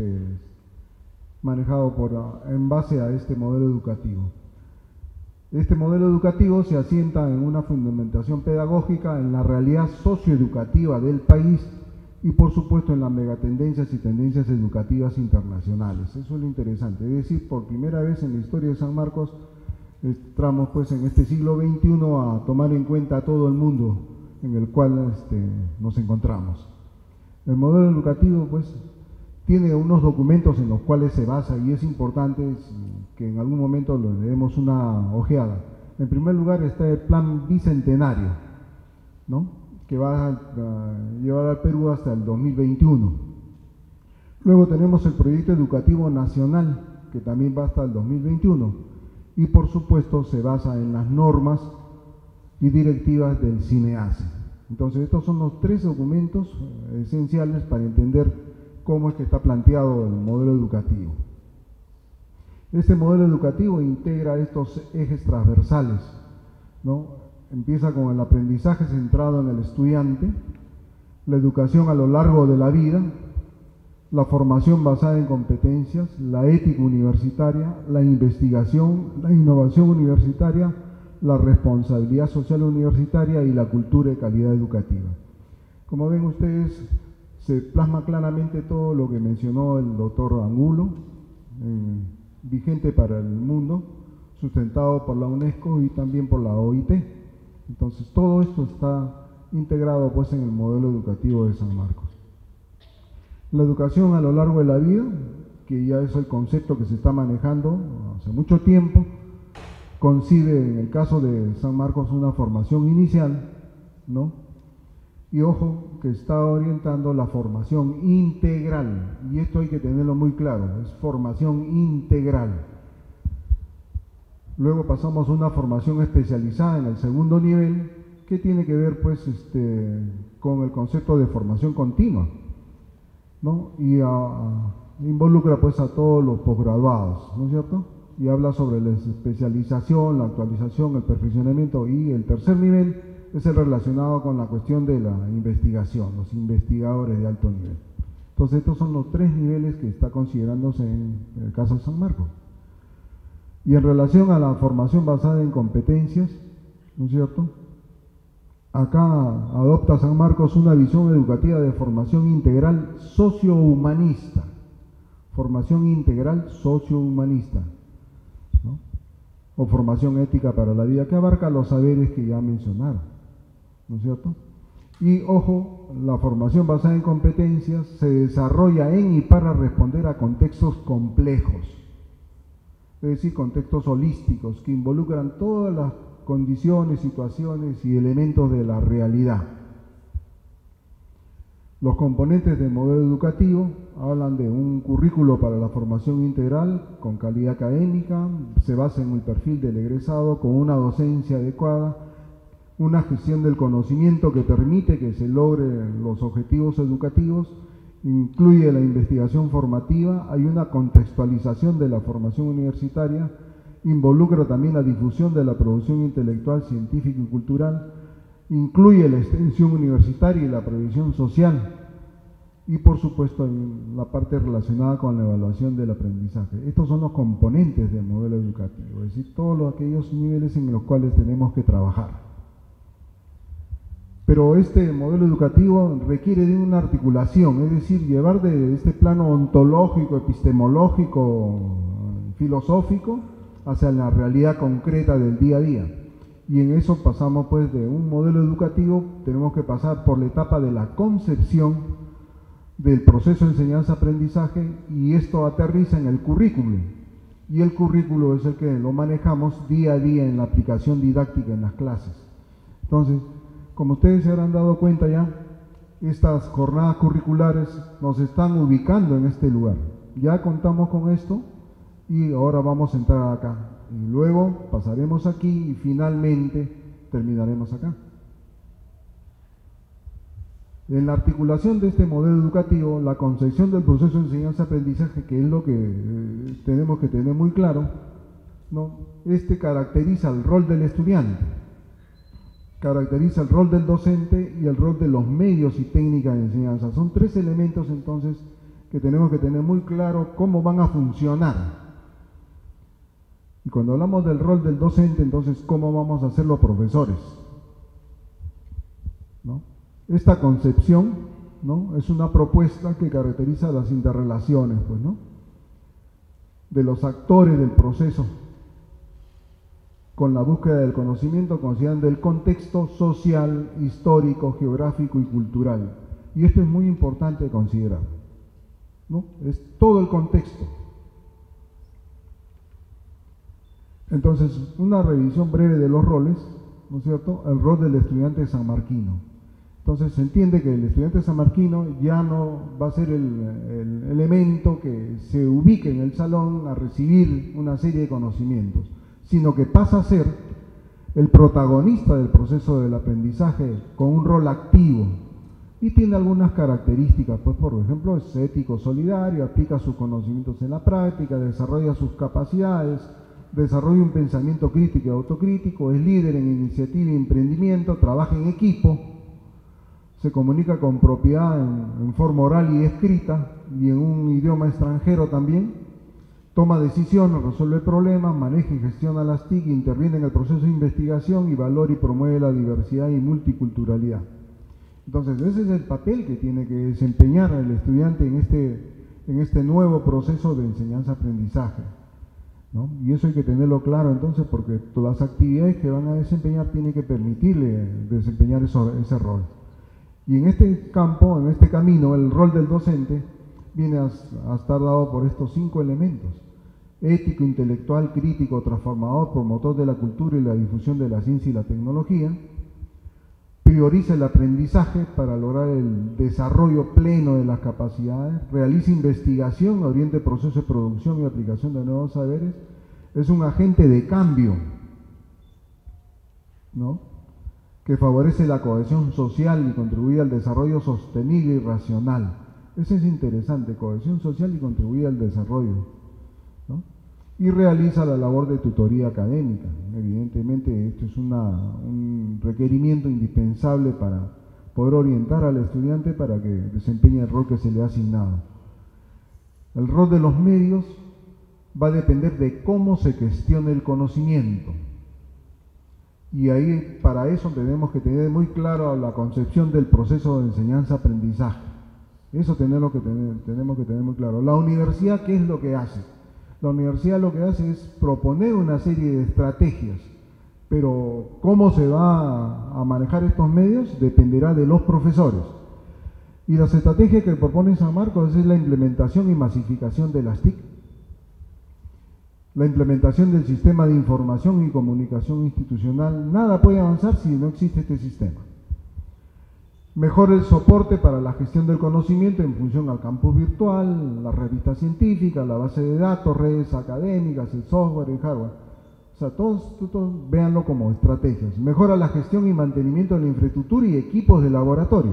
C: manejado en base a este modelo educativo. Este modelo educativo se asienta en una fundamentación pedagógica en la realidad socioeducativa del país y por supuesto en las megatendencias y tendencias educativas internacionales. Eso es lo interesante, es decir, por primera vez en la historia de San Marcos entramos pues en este siglo XXI a tomar en cuenta a todo el mundo en el cual nos encontramos. El modelo educativo pues tiene unos documentos en los cuales se basa y es importante que en algún momento le demos una ojeada. En primer lugar está el Plan Bicentenario, ¿no?, que va a llevar al Perú hasta el 2021. Luego tenemos el Proyecto Educativo Nacional, que también va hasta el 2021. Y por supuesto se basa en las normas y directivas del CINEACE. Entonces estos son los tres documentos esenciales para entender cómo es que está planteado el modelo educativo. Este modelo educativo integra estos ejes transversales, ¿no? Empieza con el aprendizaje centrado en el estudiante, la educación a lo largo de la vida, la formación basada en competencias, la ética universitaria, la investigación, la innovación universitaria, la responsabilidad social universitaria y la cultura de calidad educativa. Como ven ustedes, se plasma claramente todo lo que mencionó el doctor Angulo, vigente para el mundo, sustentado por la UNESCO y también por la OIT. Entonces todo esto está integrado pues en el modelo educativo de San Marcos. La educación a lo largo de la vida, que ya es el concepto que se está manejando hace mucho tiempo, concibe en el caso de San Marcos una formación inicial, ¿no? Y ojo, que está orientando la formación integral, y esto hay que tenerlo muy claro, es formación integral. Luego pasamos a una formación especializada en el segundo nivel, que tiene que ver pues con el concepto de formación continua, ¿no? Y involucra pues a todos los posgraduados, ¿no es cierto? Y habla sobre la especialización, la actualización, el perfeccionamiento, y el tercer nivel es el relacionado con la cuestión de la investigación, los investigadores de alto nivel. Entonces estos son los tres niveles que está considerándose en el caso de San Marcos. Y en relación a la formación basada en competencias, ¿no es cierto?, acá adopta San Marcos una visión educativa de formación integral sociohumanista. Formación integral sociohumanista, ¿no? O formación ética para la vida, que abarca los saberes que ya mencionaron, ¿no es cierto? Y ojo, la formación basada en competencias se desarrolla en y para responder a contextos complejos. Es es decir, contextos holísticos que involucran todas las condiciones, situaciones y elementos de la realidad. Los componentes del modelo educativo hablan de un currículo para la formación integral con calidad académica, se basa en el perfil del egresado con una docencia adecuada, una gestión del conocimiento que permite que se logren los objetivos educativos, incluye la investigación formativa, hay una contextualización de la formación universitaria, involucra también la difusión de la producción intelectual, científica y cultural, incluye la extensión universitaria y la previsión social y por supuesto la parte relacionada con la evaluación del aprendizaje. Estos son los componentes del modelo educativo, es decir, todos aquellos niveles en los cuales tenemos que trabajar. Pero este modelo educativo requiere de una articulación, es decir, llevar de este plano ontológico, epistemológico, filosófico, hacia la realidad concreta del día a día. Y en eso pasamos pues de un modelo educativo, tenemos que pasar por la etapa de la concepción del proceso de enseñanza-aprendizaje y esto aterriza en el currículo. Y el currículo es el que lo manejamos día a día en la aplicación didáctica en las clases. Entonces, como ustedes se habrán dado cuenta ya, estas jornadas curriculares nos están ubicando en este lugar. Ya contamos con esto y ahora vamos a entrar acá. Y luego pasaremos aquí y finalmente terminaremos acá. En la articulación de este modelo educativo, la concepción del proceso de enseñanza-aprendizaje, que es lo que tenemos que tener muy claro, ¿no? Este caracteriza el rol del estudiante, caracteriza el rol del docente y el rol de los medios y técnicas de enseñanza. Son tres elementos entonces que tenemos que tener muy claro cómo van a funcionar. Y cuando hablamos del rol del docente, entonces, ¿cómo vamos a ser los profesores? ¿No? Esta concepción, ¿no?, es una propuesta que caracteriza las interrelaciones, pues, ¿no?, de los actores del proceso con la búsqueda del conocimiento, considerando el contexto social, histórico, geográfico y cultural. Y esto es muy importante considerar, ¿no? Es todo el contexto. Entonces, una revisión breve de los roles, ¿no es cierto? El rol del estudiante sanmarquino. Entonces, se entiende que el estudiante sanmarquino ya no va a ser el elemento que se ubique en el salón a recibir una serie de conocimientos, sino que pasa a ser el protagonista del proceso del aprendizaje con un rol activo y tiene algunas características, pues por ejemplo es ético, solidario, aplica sus conocimientos en la práctica, desarrolla sus capacidades, desarrolla un pensamiento crítico y autocrítico, es líder en iniciativa y emprendimiento, trabaja en equipo, se comunica con propiedad en forma oral y escrita y en un idioma extranjero también, toma decisiones, resuelve problemas, maneja y gestiona las TIC, interviene en el proceso de investigación y valora y promueve la diversidad y multiculturalidad. Entonces, ese es el papel que tiene que desempeñar el estudiante en este nuevo proceso de enseñanza-aprendizaje, ¿no? Y eso hay que tenerlo claro entonces, porque todas las actividades que van a desempeñar tienen que permitirle desempeñar ese rol. Y en este campo, en este camino, el rol del docente viene a estar dado por estos 5 elementos: ético, intelectual, crítico, transformador, promotor de la cultura y la difusión de la ciencia y la tecnología, prioriza el aprendizaje para lograr el desarrollo pleno de las capacidades, realiza investigación, orienta el proceso de producción y aplicación de nuevos saberes, es un agente de cambio, ¿no?, que favorece la cohesión social y contribuye al desarrollo sostenible y racional. Eso es interesante, cohesión social y contribuye al desarrollo, ¿no? Y realiza la labor de tutoría académica. Evidentemente esto es un requerimiento indispensable para poder orientar al estudiante para que desempeñe el rol que se le ha asignado. El rol de los medios va a depender de cómo se gestione el conocimiento. Y ahí, para eso, tenemos que tener muy claro la concepción del proceso de enseñanza-aprendizaje. Eso tenemos que tener muy claro. La universidad, ¿qué es lo que hace? La universidad lo que hace es proponer una serie de estrategias, pero cómo se va a manejar estos medios dependerá de los profesores. Y las estrategias que propone San Marcos es la implementación y masificación de las TIC. la implementación del sistema de información y comunicación institucional. Nada puede avanzar si no existe este sistema. Mejora el soporte para la gestión del conocimiento en función al campus virtual, la revista científica, la base de datos, redes académicas, el software, el hardware. O sea, todos véanlo como estrategias. Mejora la gestión y mantenimiento de la infraestructura y equipos de laboratorio.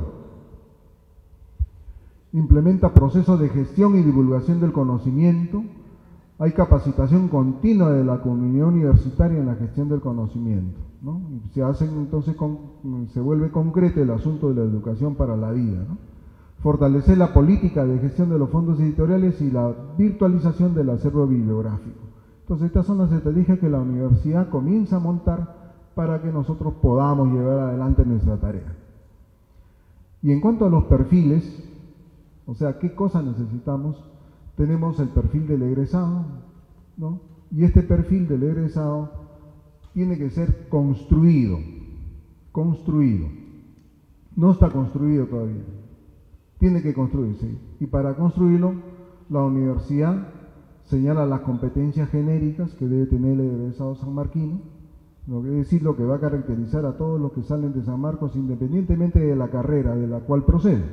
C: Implementa procesos de gestión y divulgación del conocimiento. Hay capacitación continua de la comunidad universitaria en la gestión del conocimiento, ¿no? Y se hace entonces, se vuelve concreto el asunto de la educación para la vida, ¿no? Fortalecer la política de gestión de los fondos editoriales y la virtualización del acervo bibliográfico. Entonces, estas son las estrategias que la universidad comienza a montar para que nosotros podamos llevar adelante nuestra tarea. Y en cuanto a los perfiles, o sea, ¿qué cosas necesitamos? Tenemos el perfil del egresado, ¿no? Y este perfil del egresado tiene que ser construido. No está construido todavía. Tiene que construirse. Y para construirlo, la universidad señala las competencias genéricas que debe tener el egresado sanmarquino, lo que es decir, lo que va a caracterizar a todos los que salen de San Marcos, independientemente de la carrera de la cual procede.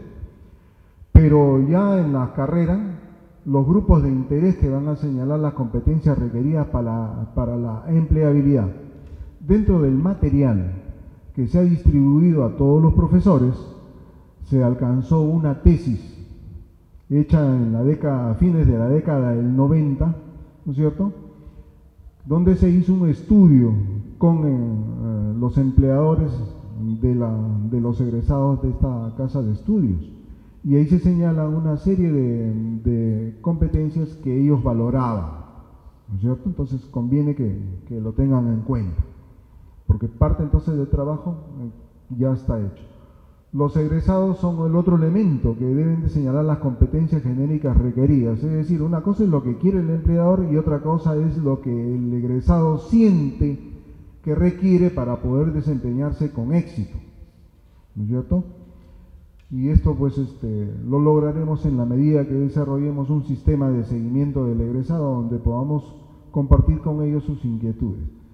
C: Pero ya en la carrera, los grupos de interés que van a señalar las competencias requeridas para la empleabilidad. Dentro del material que se ha distribuido a todos los profesores, se alcanzó una tesis hecha en a fines de la década del 90, ¿no es cierto?, donde se hizo un estudio con los empleadores de los egresados de esta casa de estudios. Y ahí se señala una serie de competencias que ellos valoraban, ¿no es cierto? Entonces conviene que lo tengan en cuenta, porque parte entonces del trabajo ya está hecho. Los egresados son el otro elemento que deben de señalar las competencias genéricas requeridas, es decir, una cosa es lo que quiere el empleador y otra cosa es lo que el egresado siente que requiere para poder desempeñarse con éxito, ¿no es cierto? Y esto pues lo lograremos en la medida que desarrollemos un sistema de seguimiento del egresado donde podamos compartir con ellos sus inquietudes.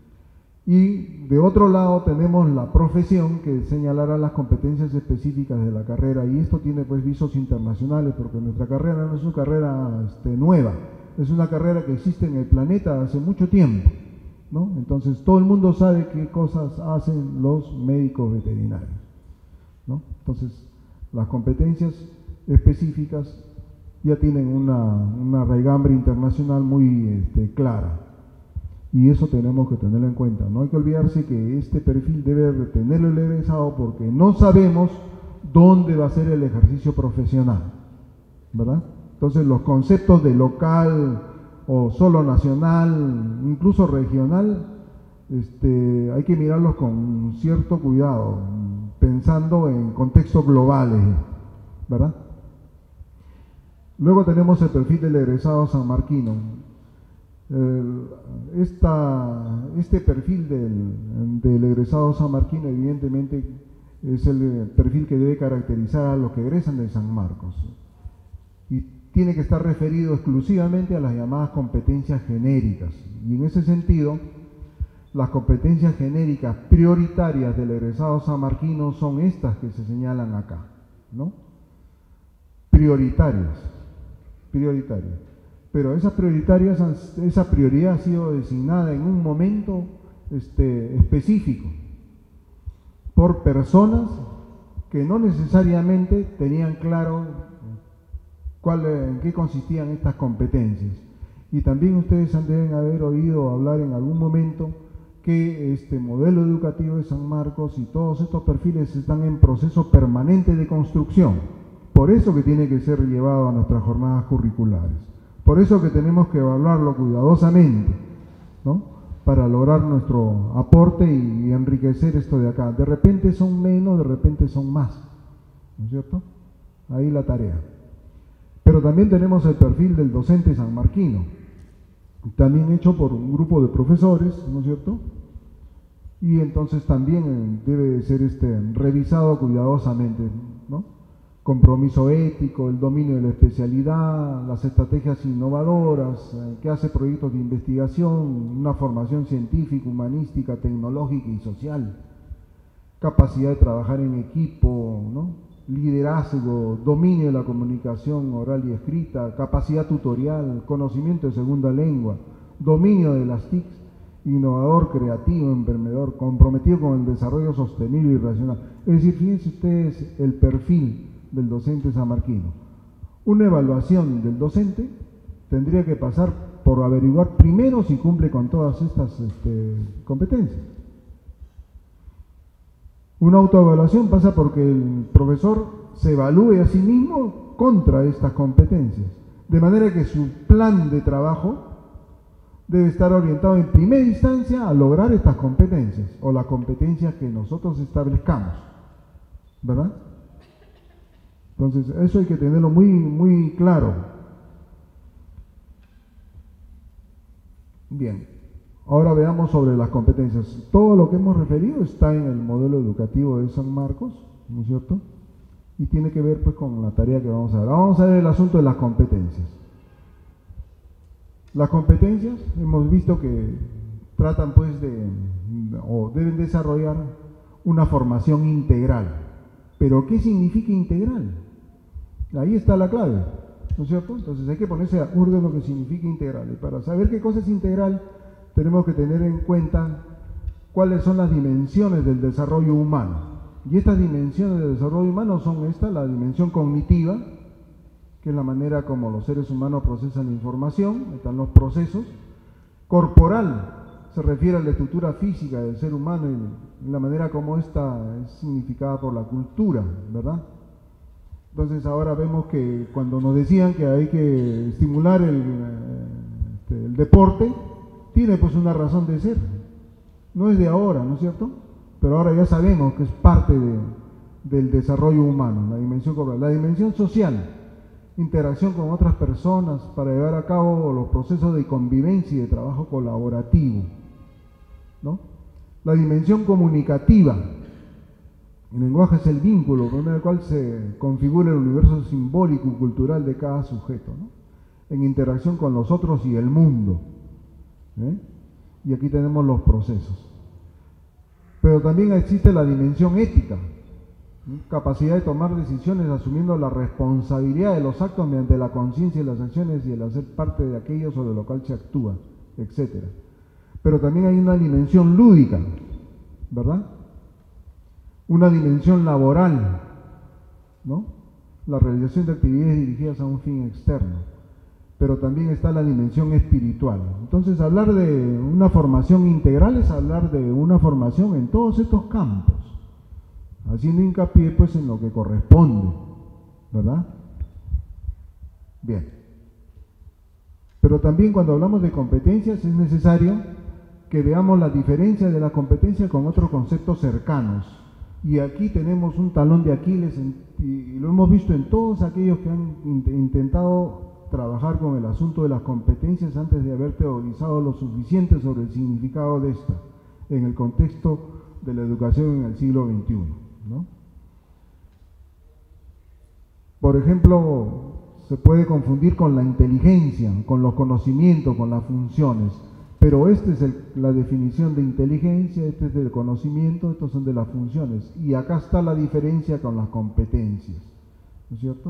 C: Y de otro lado tenemos la profesión que señalará las competencias específicas de la carrera, y esto tiene pues visos internacionales porque nuestra carrera no es una carrera nueva, es una carrera que existe en el planeta hace mucho tiempo, ¿no? Entonces todo el mundo sabe qué cosas hacen los médicos veterinarios, ¿no? Entonces las competencias específicas ya tienen una raigambre internacional muy clara, y eso tenemos que tenerlo en cuenta. No hay que olvidarse que este perfil debe tenerlo el egresado porque no sabemos dónde va a ser el ejercicio profesional, ¿verdad? Entonces los conceptos de local o solo nacional, incluso regional, hay que mirarlos con cierto cuidado, pensando en contextos globales, ¿verdad? Luego tenemos el perfil del egresado sanmarquino. Este perfil del egresado sanmarquino evidentemente es el perfil que debe caracterizar a los que egresan de San Marcos y tiene que estar referido exclusivamente a las llamadas competencias genéricas, y en ese sentido las competencias genéricas prioritarias del egresado sanmarquino son estas que se señalan acá, ¿no? Prioritarias. Pero esa prioridad ha sido designada en un momento específico por personas que no necesariamente tenían claro en qué consistían estas competencias. Y también ustedes deben haber oído hablar en algún momento que este modelo educativo de San Marcos y todos estos perfiles están en proceso permanente de construcción. Por eso que tiene que ser llevado a nuestras jornadas curriculares. Por eso que tenemos que evaluarlo cuidadosamente, ¿no? Para lograr nuestro aporte y enriquecer esto de acá. De repente son menos, de repente son más, ¿no es cierto? Ahí la tarea. Pero también tenemos el perfil del docente sanmarquino, también hecho por un grupo de profesores, ¿no es cierto? Y entonces también debe ser revisado cuidadosamente, ¿no? compromiso ético, el dominio de la especialidad, las estrategias innovadoras, que hace proyectos de investigación, una formación científica, humanística, tecnológica y social, capacidad de trabajar en equipo, ¿no? Liderazgo, dominio de la comunicación oral y escrita, capacidad tutorial, conocimiento de segunda lengua, dominio de las TIC, innovador, creativo, emprendedor, comprometido con el desarrollo sostenible y racional. Es decir, fíjense ustedes el perfil del docente sanmarquino. Una evaluación del docente tendría que pasar por averiguar primero si cumple con todas estas competencias. Una autoevaluación pasa porque el profesor se evalúe a sí mismo contra estas competencias, de manera que su plan de trabajo debe estar orientado en primera instancia a lograr estas competencias, o las competencias que nosotros establezcamos, ¿verdad? Entonces, eso hay que tenerlo muy, muy claro. Bien, ahora veamos sobre las competencias. Todo lo que hemos referido está en el modelo educativo de San Marcos, ¿no es cierto? Y tiene que ver pues con la tarea que vamos a ver. Vamos a ver el asunto de las competencias. Las competencias hemos visto que tratan pues o deben desarrollar una formación integral. Pero ¿qué significa integral? Ahí está la clave, ¿no es cierto? Entonces hay que ponerse de acuerdo en lo que significa integral. Y para saber qué cosa es integral, tenemos que tener en cuenta cuáles son las dimensiones del desarrollo humano. Y estas dimensiones del desarrollo humano son la dimensión cognitiva, que es la manera como los seres humanos procesan la información, están los procesos. Corporal, se refiere a la estructura física del ser humano y la manera como esta es significada por la cultura, ¿verdad? Entonces ahora vemos que cuando nos decían que hay que estimular el deporte, tiene pues una razón de ser. No es de ahora, ¿no es cierto? Pero ahora ya sabemos que es parte del desarrollo humano, la dimensión corporal. La dimensión social, interacción con otras personas para llevar a cabo los procesos de convivencia y de trabajo colaborativo, ¿no? La dimensión comunicativa, el lenguaje es el vínculo por medio del cual se configura el universo simbólico y cultural de cada sujeto, ¿no? En interacción con los otros y el mundo, ¿eh? Y aquí tenemos los procesos. Pero también existe la dimensión ética, ¿no? Capacidad de tomar decisiones asumiendo la responsabilidad de los actos mediante la conciencia de las acciones y el hacer parte de aquello sobre lo cual se actúa, etc. Pero también hay una dimensión lúdica, ¿verdad? Una dimensión laboral, ¿no? La realización de actividades dirigidas a un fin externo. Pero también está la dimensión espiritual. Entonces, hablar de una formación integral es hablar de una formación en todos estos campos, haciendo hincapié pues en lo que corresponde, ¿verdad? Bien. Pero también cuando hablamos de competencias es necesario que veamos la diferencia de la competencia con otros conceptos cercanos. Y aquí tenemos un talón de Aquiles y lo hemos visto en todos aquellos que han intentado trabajar con el asunto de las competencias antes de haber teorizado lo suficiente sobre el significado de esta en el contexto de la educación en el siglo XXI, ¿no? Por ejemplo, se puede confundir con la inteligencia, con los conocimientos, con las funciones, pero esta es la definición de inteligencia, este es del conocimiento, estos son de las funciones, y acá está la diferencia con las competencias, ¿no es cierto?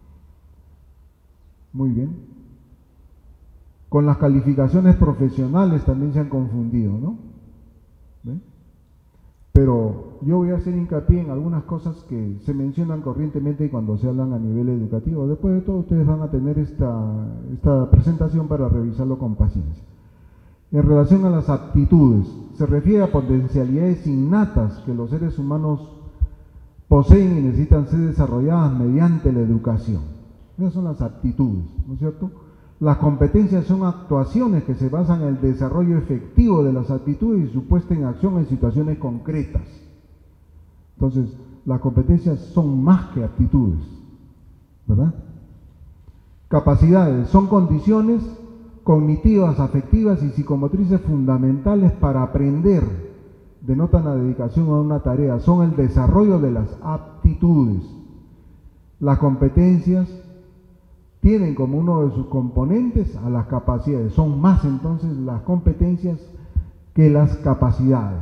C: Muy bien. Con las calificaciones profesionales también se han confundido, ¿no? ¿Ven? Pero yo voy a hacer hincapié en algunas cosas que se mencionan corrientemente cuando se hablan a nivel educativo. Después de todo, ustedes van a tener esta presentación para revisarlo con paciencia. En relación a las aptitudes, se refiere a potencialidades innatas que los seres humanos poseen y necesitan ser desarrolladas mediante la educación. Esas son las aptitudes, ¿no es cierto? Las competencias son actuaciones que se basan en el desarrollo efectivo de las aptitudes y su puesta en acción en situaciones concretas. Entonces, las competencias son más que aptitudes, ¿verdad? Capacidades son condiciones cognitivas, afectivas y psicomotrices fundamentales para aprender. Denotan la dedicación a una tarea, son el desarrollo de las aptitudes. Las competencias tienen como uno de sus componentes a las capacidades. Son más entonces las competencias que las capacidades.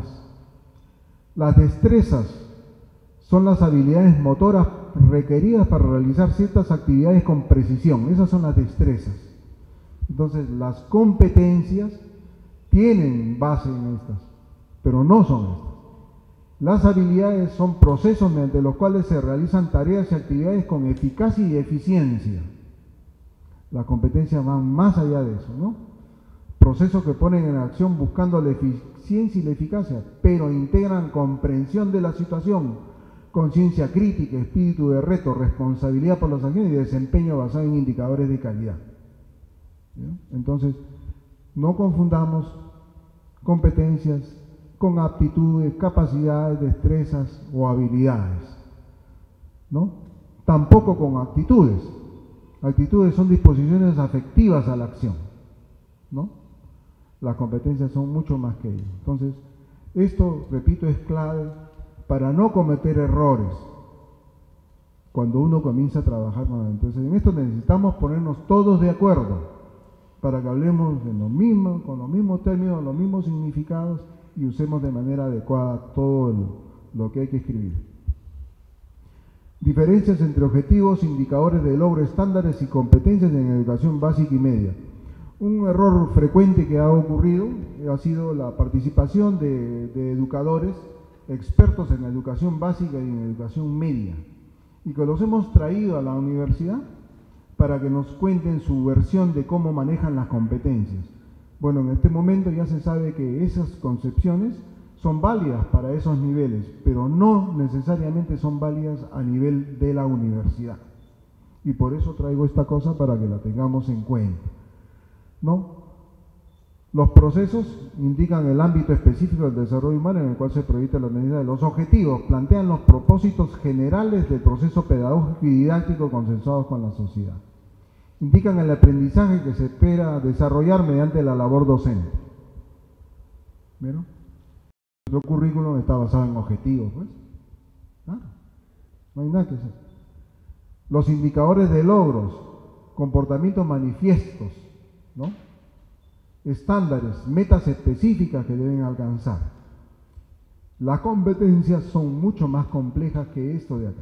C: Las destrezas son las habilidades motoras requeridas para realizar ciertas actividades con precisión. Esas son las destrezas. Entonces, las competencias tienen base en estas, pero no son estas. Las habilidades son procesos mediante los cuales se realizan tareas y actividades con eficacia y eficiencia. Las competencias van más allá de eso, ¿no? Procesos que ponen en acción buscando la eficiencia y la eficacia, pero integran comprensión de la situación, conciencia crítica, espíritu de reto, responsabilidad por las acciones y desempeño basado en indicadores de calidad. ¿Sí? Entonces, no confundamos competencias con aptitudes, capacidades, destrezas o habilidades, ¿no? Tampoco con actitudes. Actitudes son disposiciones afectivas a la acción, ¿no? Las competencias son mucho más que ello. Entonces, esto, repito, es clave para no cometer errores cuando uno comienza a trabajar con él. Entonces, en esto necesitamos ponernos todos de acuerdo para que hablemos de lo mismo, con los mismos términos, los mismos significados y usemos de manera adecuada todo lo que hay que escribir. Diferencias entre objetivos, indicadores de logro, estándares y competencias en educación básica y media. Un error frecuente que ha ocurrido ha sido la participación de educadores expertos en educación básica y en educación media, y que los hemos traído a la universidad para que nos cuenten su versión de cómo manejan las competencias. Bueno, en este momento ya se sabe que esas concepciones son válidas para esos niveles, pero no necesariamente son válidas a nivel de la universidad. Y por eso traigo esta cosa para que la tengamos en cuenta, ¿no? Los procesos indican el ámbito específico del desarrollo humano en el cual se proyecta la organización. Los objetivos plantean los propósitos generales del proceso pedagógico y didáctico consensuados con la sociedad. Indican el aprendizaje que se espera desarrollar mediante la labor docente. ¿Vieron? Nuestro currículum está basado en objetivos, pues. Claro, no hay nada que hacer. Los indicadores de logros, comportamientos manifiestos, ¿no? Estándares, metas específicas que deben alcanzar. Las competencias son mucho más complejas que esto de acá.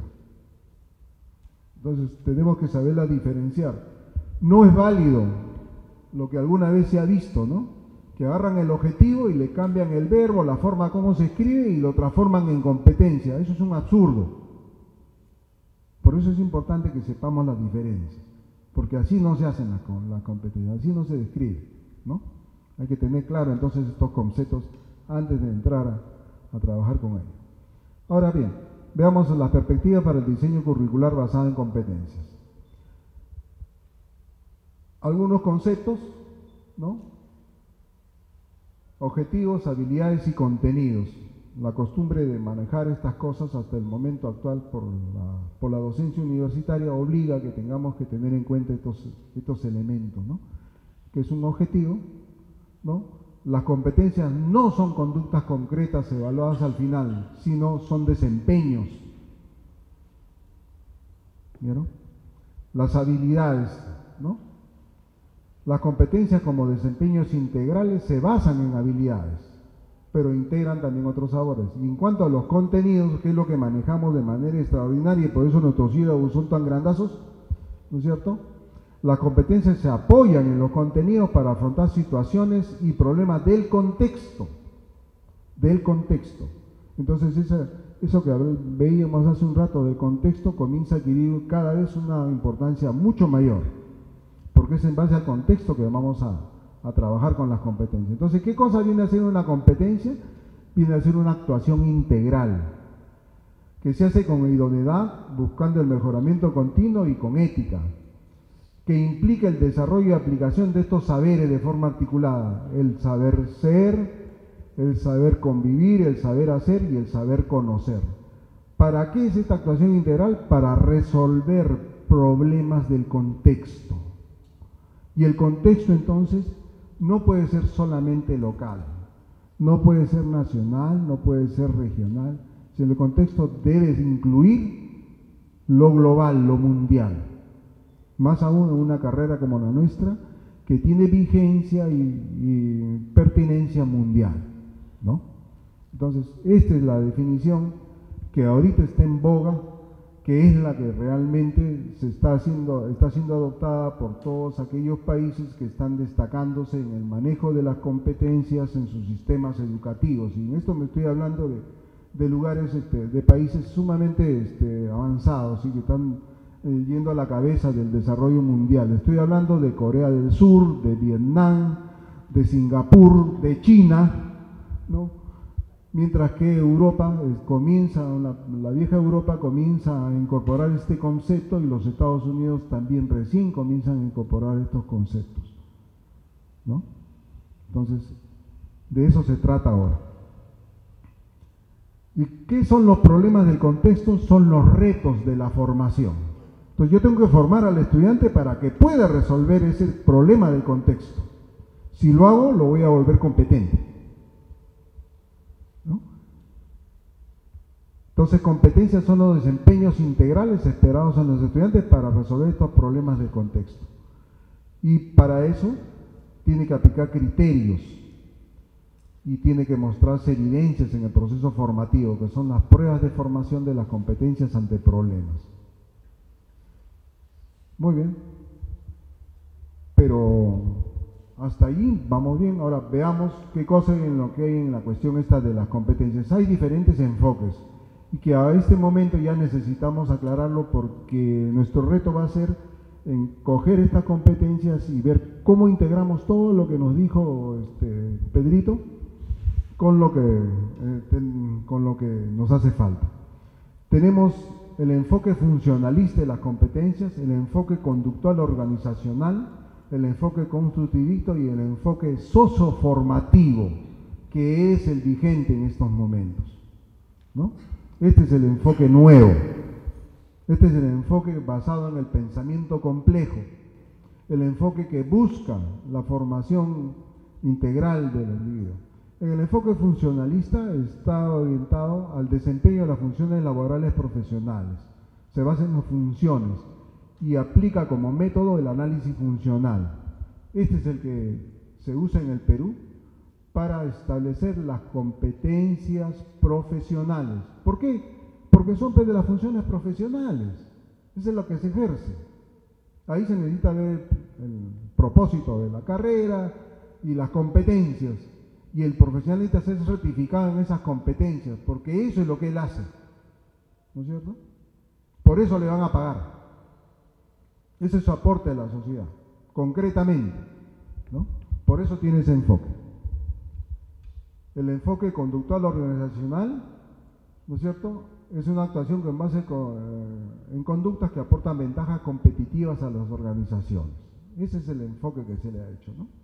C: Entonces tenemos que saberlas diferenciar. No es válido lo que alguna vez se ha visto, ¿no? Que agarran el objetivo y le cambian el verbo, la forma como se escribe y lo transforman en competencia. Eso es un absurdo. Por eso es importante que sepamos las diferencias, porque así no se hacen las competencias, así no se describe, ¿no? Hay que tener claro entonces estos conceptos antes de entrar a trabajar con ellos. Ahora bien, veamos las perspectivas para el diseño curricular basado en competencias. Algunos conceptos, ¿no? Objetivos, habilidades y contenidos. La costumbre de manejar estas cosas hasta el momento actual por la docencia universitaria obliga a que tengamos que tener en cuenta estos elementos, ¿no? Que es un objetivo, ¿no? Las competencias no son conductas concretas evaluadas al final, sino son desempeños. ¿Vieron? Las habilidades, ¿no? Las competencias como desempeños integrales se basan en habilidades, pero integran también otros sabores. Y en cuanto a los contenidos, que es lo que manejamos de manera extraordinaria, y por eso nuestros sílabos son tan grandazos, ¿no es cierto? Las competencias se apoyan en los contenidos para afrontar situaciones y problemas del contexto. Entonces eso que veíamos hace un rato del contexto comienza a adquirir cada vez una importancia mucho mayor, porque es en base al contexto que vamos a trabajar con las competencias. Entonces, ¿qué cosa viene a ser una competencia? Viene a ser una actuación integral, que se hace con idoneidad, buscando el mejoramiento continuo y con ética, que implica el desarrollo y aplicación de estos saberes de forma articulada, el saber ser, el saber convivir, el saber hacer y el saber conocer. ¿Para qué es esta actuación integral? Para resolver problemas del contexto. Y el contexto entonces no puede ser solamente local, no puede ser nacional, no puede ser regional, sino el contexto debe incluir lo global, lo mundial. Más aún en una carrera como la nuestra, que tiene vigencia y pertinencia mundial, ¿no? Entonces, esta es la definición que ahorita está en boga, que es la que realmente está siendo adoptada por todos aquellos países que están destacándose en el manejo de las competencias en sus sistemas educativos. Y en esto me estoy hablando de lugares, de países sumamente avanzados y que están yendo a la cabeza del desarrollo mundial. Estoy hablando de Corea del Sur, de Vietnam, de Singapur, de China, ¿no? Mientras que Europa la vieja Europa comienza a incorporar este concepto y los Estados Unidos también recién comienzan a incorporar estos conceptos, ¿no? Entonces, de eso se trata ahora. ¿Y qué son los problemas del contexto? Son los retos de la formación. Entonces yo tengo que formar al estudiante para que pueda resolver ese problema del contexto. Si lo hago, lo voy a volver competente, ¿no? Entonces, competencias son los desempeños integrales esperados en los estudiantes para resolver estos problemas de contexto. Y para eso tiene que aplicar criterios y tiene que mostrarse evidencias en el proceso formativo, que son las pruebas de formación de las competencias ante problemas. Muy bien. Pero hasta allí vamos bien. Ahora veamos qué cosa hay en lo que hay en la cuestión esta de las competencias. Hay diferentes enfoques y que a este momento ya necesitamos aclararlo porque nuestro reto va a ser en coger estas competencias y ver cómo integramos todo lo que nos dijo Pedrito con lo que nos hace falta. Tenemos el enfoque funcionalista de las competencias, el enfoque conductual organizacional, el enfoque constructivista y el enfoque socioformativo, que es el vigente en estos momentos, ¿no? Este es el enfoque nuevo. Este es el enfoque basado en el pensamiento complejo, el enfoque que busca la formación integral del individuo. En el enfoque funcionalista está orientado al desempeño de las funciones laborales profesionales. Se basa en las funciones y aplica como método el análisis funcional. Este es el que se usa en el Perú para establecer las competencias profesionales. ¿Por qué? Porque son de las funciones profesionales. Eso es lo que se ejerce. Ahí se necesita ver el propósito de la carrera y las competencias. Y el profesional necesita ser certificado en esas competencias, porque eso es lo que él hace. ¿No es cierto? Por eso le van a pagar. Ese es su aporte a la sociedad, concretamente, ¿no? Por eso tiene ese enfoque. El enfoque conductual organizacional, ¿no es cierto?, es una actuación que en base en conductas que aportan ventajas competitivas a las organizaciones. Ese es el enfoque que se le ha hecho, ¿no?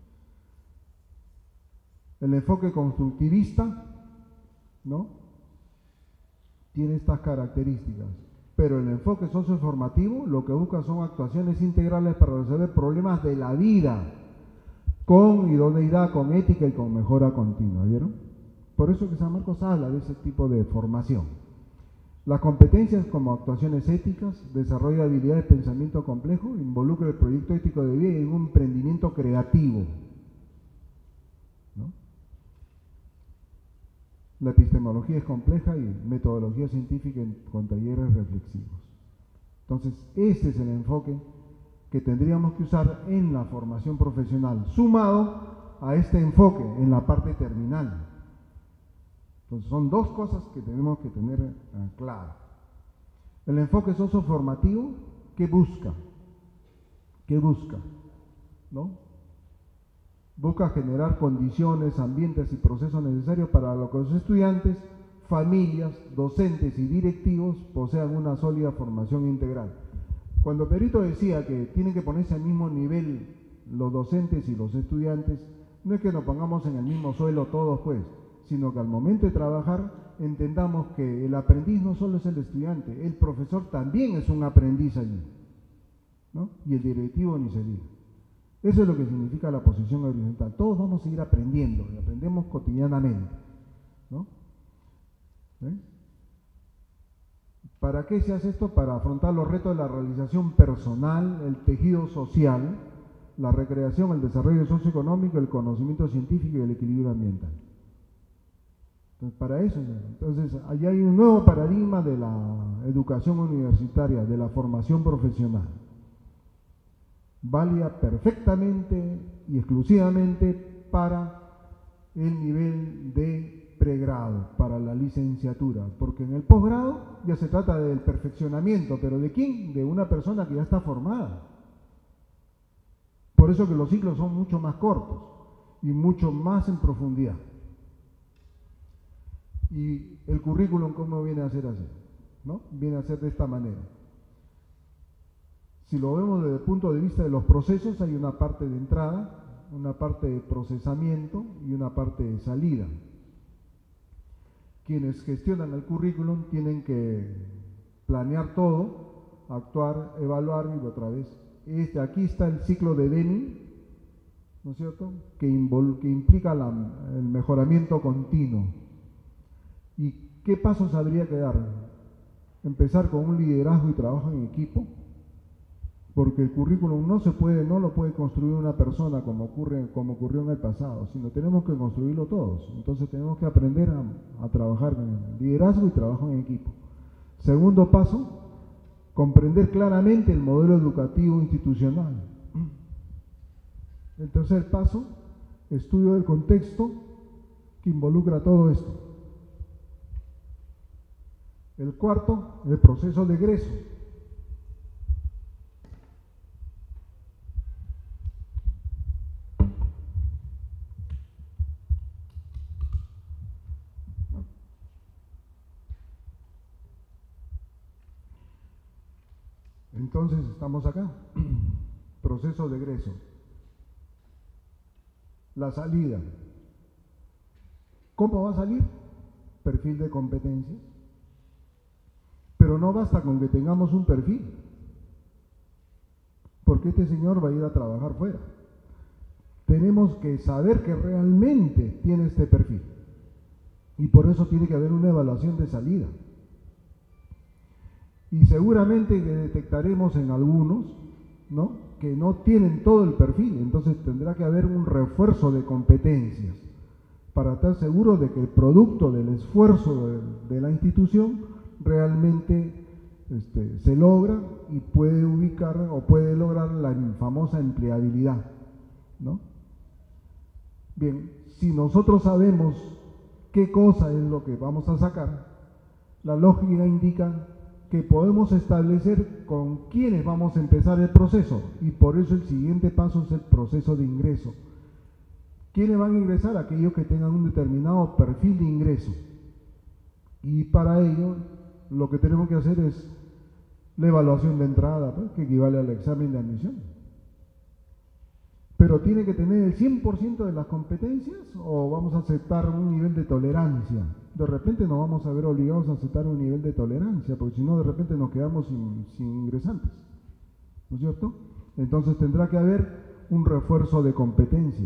C: El enfoque constructivista, ¿no?, tiene estas características, pero el enfoque socioformativo lo que busca son actuaciones integrales para resolver problemas de la vida, con idoneidad, con ética y con mejora continua, ¿vieron? Por eso que San Marcos habla de ese tipo de formación. Las competencias como actuaciones éticas, desarrollo de habilidades de pensamiento complejo, involucra el proyecto ético de vida y un emprendimiento creativo, ¿no? La epistemología es compleja y metodología científica con talleres reflexivos. Entonces, este es el enfoque que tendríamos que usar en la formación profesional, sumado a este enfoque en la parte terminal. Entonces, son dos cosas que tenemos que tener claro. El enfoque socioformativo, ¿qué busca? ¿Qué busca? ¿No? Busca generar condiciones, ambientes y procesos necesarios para que los estudiantes, familias, docentes y directivos posean una sólida formación integral. Cuando Perito decía que tienen que ponerse al mismo nivel los docentes y los estudiantes, no es que nos pongamos en el mismo suelo todos, pues, sino que al momento de trabajar entendamos que el aprendiz no solo es el estudiante, el profesor también es un aprendiz allí, ¿no? Y el directivo ni se diga. Eso es lo que significa la posición horizontal. Todos vamos a ir aprendiendo y aprendemos cotidianamente, ¿no? ¿Eh? ¿Para qué se hace esto? Para afrontar los retos de la realización personal, el tejido social, la recreación, el desarrollo socioeconómico, el conocimiento científico y el equilibrio ambiental. Entonces, para eso, entonces, allá hay un nuevo paradigma de la educación universitaria, de la formación profesional. Válida perfectamente y exclusivamente para el nivel de pregrado, para la licenciatura, porque en el posgrado ya se trata del perfeccionamiento, pero ¿de quién? De una persona que ya está formada. Por eso que los ciclos son mucho más cortos y mucho más en profundidad. Y el currículum, ¿cómo viene a ser así? ¿No? Viene a ser de esta manera. Si lo vemos desde el punto de vista de los procesos, hay una parte de entrada, una parte de procesamiento y una parte de salida. Quienes gestionan el currículum tienen que planear todo, actuar, evaluar y otra vez. Aquí está el ciclo de Deming, ¿no es cierto?, que implica el mejoramiento continuo. ¿Y qué pasos habría que dar? Empezar con un liderazgo y trabajo en equipo, porque el currículum no lo puede construir una persona como ocurrió en el pasado, sino tenemos que construirlo todos. Entonces tenemos que aprender a trabajar en liderazgo y trabajo en equipo. Segundo paso, comprender claramente el modelo educativo institucional. El tercer paso, estudio del contexto que involucra todo esto. El cuarto, el proceso de egreso. Entonces estamos acá, proceso de egreso. La salida. ¿Cómo va a salir? Perfil de competencias. Pero no basta con que tengamos un perfil, porque este señor va a ir a trabajar fuera. Tenemos que saber que realmente tiene este perfil, y por eso tiene que haber una evaluación de salida. Y seguramente que detectaremos en algunos, ¿no?, que no tienen todo el perfil, entonces tendrá que haber un refuerzo de competencias para estar seguro de que el producto del esfuerzo de la institución realmente se logra y puede ubicar o puede lograr la famosa empleabilidad, ¿no? Bien, si nosotros sabemos qué cosa es lo que vamos a sacar, la lógica indica que podemos establecer con quiénes vamos a empezar el proceso, y por eso el siguiente paso es el proceso de ingreso. ¿Quiénes van a ingresar? Aquellos que tengan un determinado perfil de ingreso. Y para ello lo que tenemos que hacer es la evaluación de entrada, pues, que equivale al examen de admisión. Pero tiene que tener el 100% de las competencias, o vamos a aceptar un nivel de tolerancia. De repente nos vamos a ver obligados a aceptar un nivel de tolerancia, porque si no, de repente nos quedamos sin ingresantes, ¿no es cierto? Entonces tendrá que haber un refuerzo de competencias.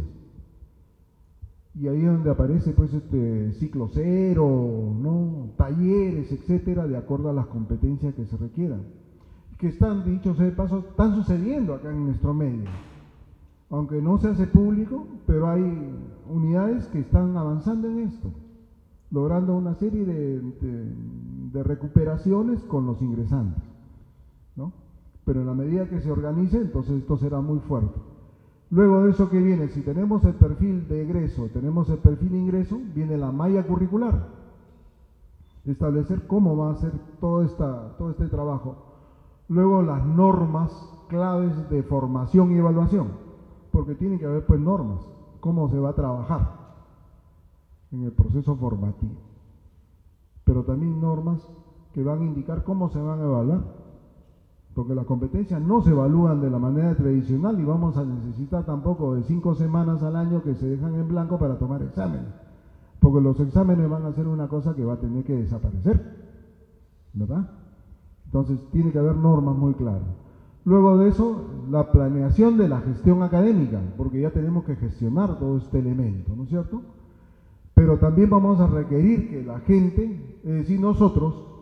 C: Y ahí es donde aparece pues ciclo cero, ¿no?, talleres, etcétera, de acuerdo a las competencias que se requieran. Que están, dicho sea de paso, están sucediendo acá en nuestro medio. Aunque no se hace público, pero hay unidades que están avanzando en esto, logrando una serie de recuperaciones con los ingresantes, ¿no? Pero en la medida que se organice, entonces esto será muy fuerte. Luego de eso, ¿qué viene? Si tenemos el perfil de egreso, tenemos el perfil de ingreso, viene la malla curricular. Establecer cómo va a ser todo este trabajo. Luego las normas claves de formación y evaluación, porque tiene que haber pues normas, cómo se va a trabajar en el proceso formativo. Pero también normas que van a indicar cómo se van a evaluar. Porque las competencias no se evalúan de la manera tradicional y vamos a necesitar tampoco de 5 semanas al año que se dejan en blanco para tomar exámenes, porque los exámenes van a ser una cosa que va a tener que desaparecer, ¿verdad? Entonces tiene que haber normas muy claras. Luego de eso, la planeación de la gestión académica, porque ya tenemos que gestionar todo este elemento, ¿no es cierto? Pero también vamos a requerir que la gente, es decir, nosotros,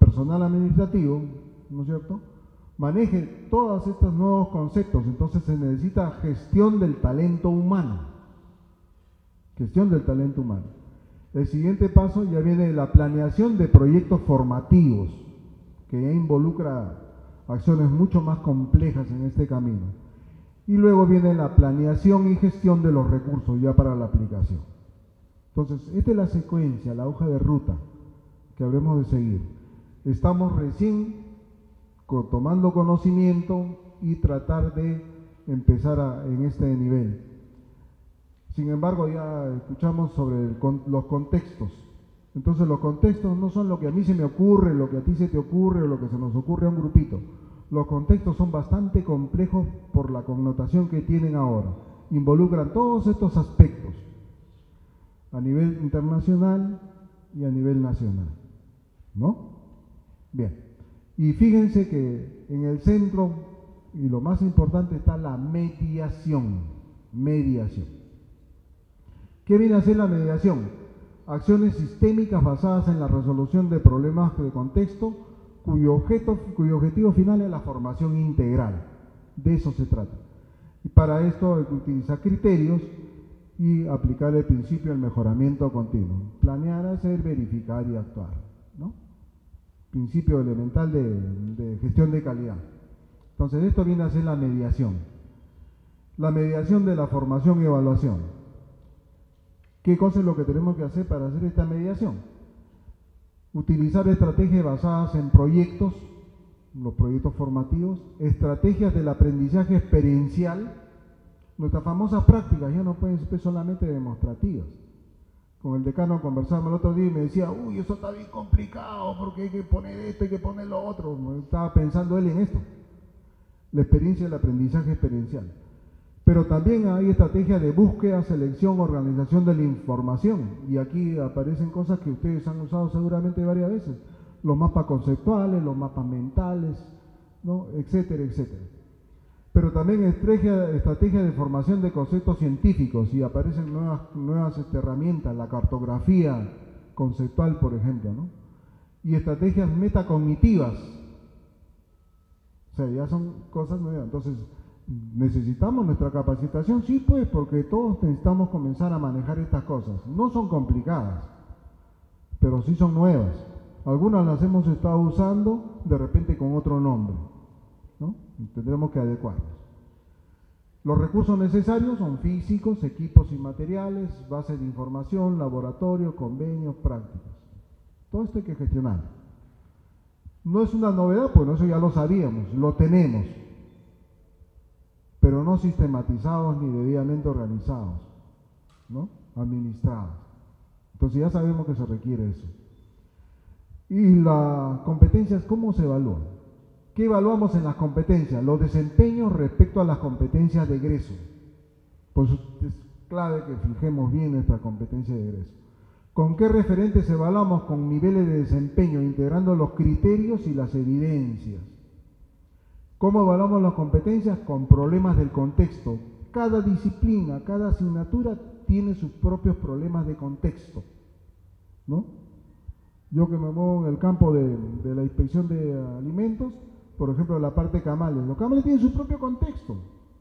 C: personal administrativo, ¿no es cierto?, maneje todos estos nuevos conceptos. Entonces se necesita gestión del talento humano. Gestión del talento humano. El siguiente paso ya viene la planeación de proyectos formativos, que ya involucra acciones mucho más complejas en este camino. Y luego viene la planeación y gestión de los recursos ya para la aplicación. Entonces, esta es la secuencia, la hoja de ruta que habremos de seguir. Estamos recién tomando conocimiento y tratar de empezar en este nivel. Sin embargo, ya escuchamos sobre los contextos. Entonces, los contextos no son lo que a mí se me ocurre, lo que a ti se te ocurre o lo que se nos ocurre a un grupito. Los contextos son bastante complejos por la connotación que tienen ahora. Involucran todos estos aspectos a nivel internacional y a nivel nacional, ¿no? Bien, y fíjense que en el centro, y lo más importante, está la mediación. Mediación. ¿Qué viene a ser la mediación? Acciones sistémicas basadas en la resolución de problemas de contexto, cuyo objetivo final es la formación integral. De eso se trata. Y para esto hay que utilizar criterios y aplicar el principio del mejoramiento continuo. Planear, hacer, verificar y actuar, ¿no? Principio elemental de gestión de calidad. Entonces, esto viene a ser la mediación. La mediación de la formación y evaluación. ¿Qué cosa es lo que tenemos que hacer para hacer esta mediación? Utilizar estrategias basadas en proyectos, los proyectos formativos, estrategias del aprendizaje experiencial. Nuestras famosas prácticas ya no pueden ser solamente demostrativas. Con el decano conversábamos el otro día y me decía, uy, eso está bien complicado porque hay que poner esto, hay que poner lo otro. Estaba pensando él en esto, la experiencia del aprendizaje experiencial. Pero también hay estrategias de búsqueda, selección, organización de la información. Y aquí aparecen cosas que ustedes han usado seguramente varias veces. Los mapas conceptuales, los mapas mentales, ¿no?, etcétera, etcétera. Pero también estrategias de formación de conceptos científicos, y aparecen nuevas herramientas, la cartografía conceptual, por ejemplo, ¿no? Y estrategias metacognitivas. O sea, ya son cosas nuevas. Entonces, ¿necesitamos nuestra capacitación? Sí, pues, porque todos necesitamos comenzar a manejar estas cosas. No son complicadas, pero sí son nuevas. Algunas las hemos estado usando de repente con otro nombre, ¿no? Tendremos que adecuarnos. Los recursos necesarios son físicos, equipos y materiales, bases de información, laboratorio, convenios, prácticas. Todo esto hay que gestionar. No es una novedad, pues eso ya lo sabíamos, lo tenemos, pero no sistematizados ni debidamente organizados, ¿no?, administrados. Entonces ya sabemos que se requiere eso. Y las competencias, ¿cómo se evalúan? ¿Qué evaluamos en las competencias? Los desempeños respecto a las competencias de egreso. Pues es clave que fijemos bien nuestra competencia de egreso. ¿Con qué referentes evaluamos? Con niveles de desempeño, integrando los criterios y las evidencias. ¿Cómo evaluamos las competencias? Con problemas del contexto. Cada disciplina, cada asignatura tiene sus propios problemas de contexto, ¿no? Yo que me muevo en el campo de la inspección de alimentos, por ejemplo, la parte de camales. Los camales tienen su propio contexto.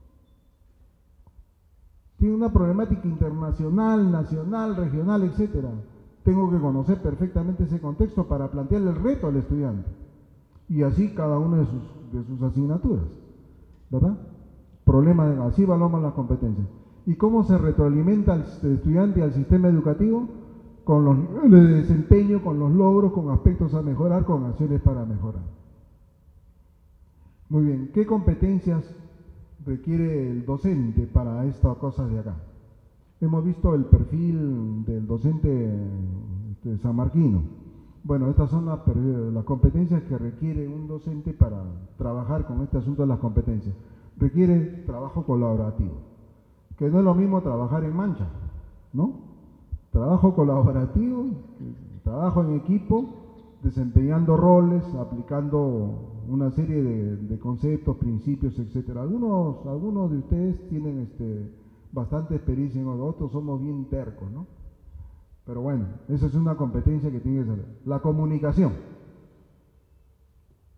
C: Tienen una problemática internacional, nacional, regional, etcétera. Tengo que conocer perfectamente ese contexto para plantearle el reto al estudiante. Y así cada una de sus asignaturas, ¿verdad? Así evaluamos las competencias. ¿Y cómo se retroalimenta al estudiante y al sistema educativo? Con los niveles de desempeño, con los logros, con aspectos a mejorar, con acciones para mejorar. Muy bien, ¿qué competencias requiere el docente para estas cosas de acá? Hemos visto el perfil del docente sanmarquino. Bueno, estas son las competencias que requiere un docente para trabajar con este asunto de las competencias. Requiere trabajo colaborativo, que no es lo mismo trabajar en mancha, ¿no? Trabajo colaborativo, trabajo en equipo, desempeñando roles, aplicando una serie de conceptos, principios, etcétera. Algunos de ustedes tienen bastante experiencia, otros somos bien tercos, ¿no? Pero bueno, esa es una competencia que tiene que saber. La comunicación.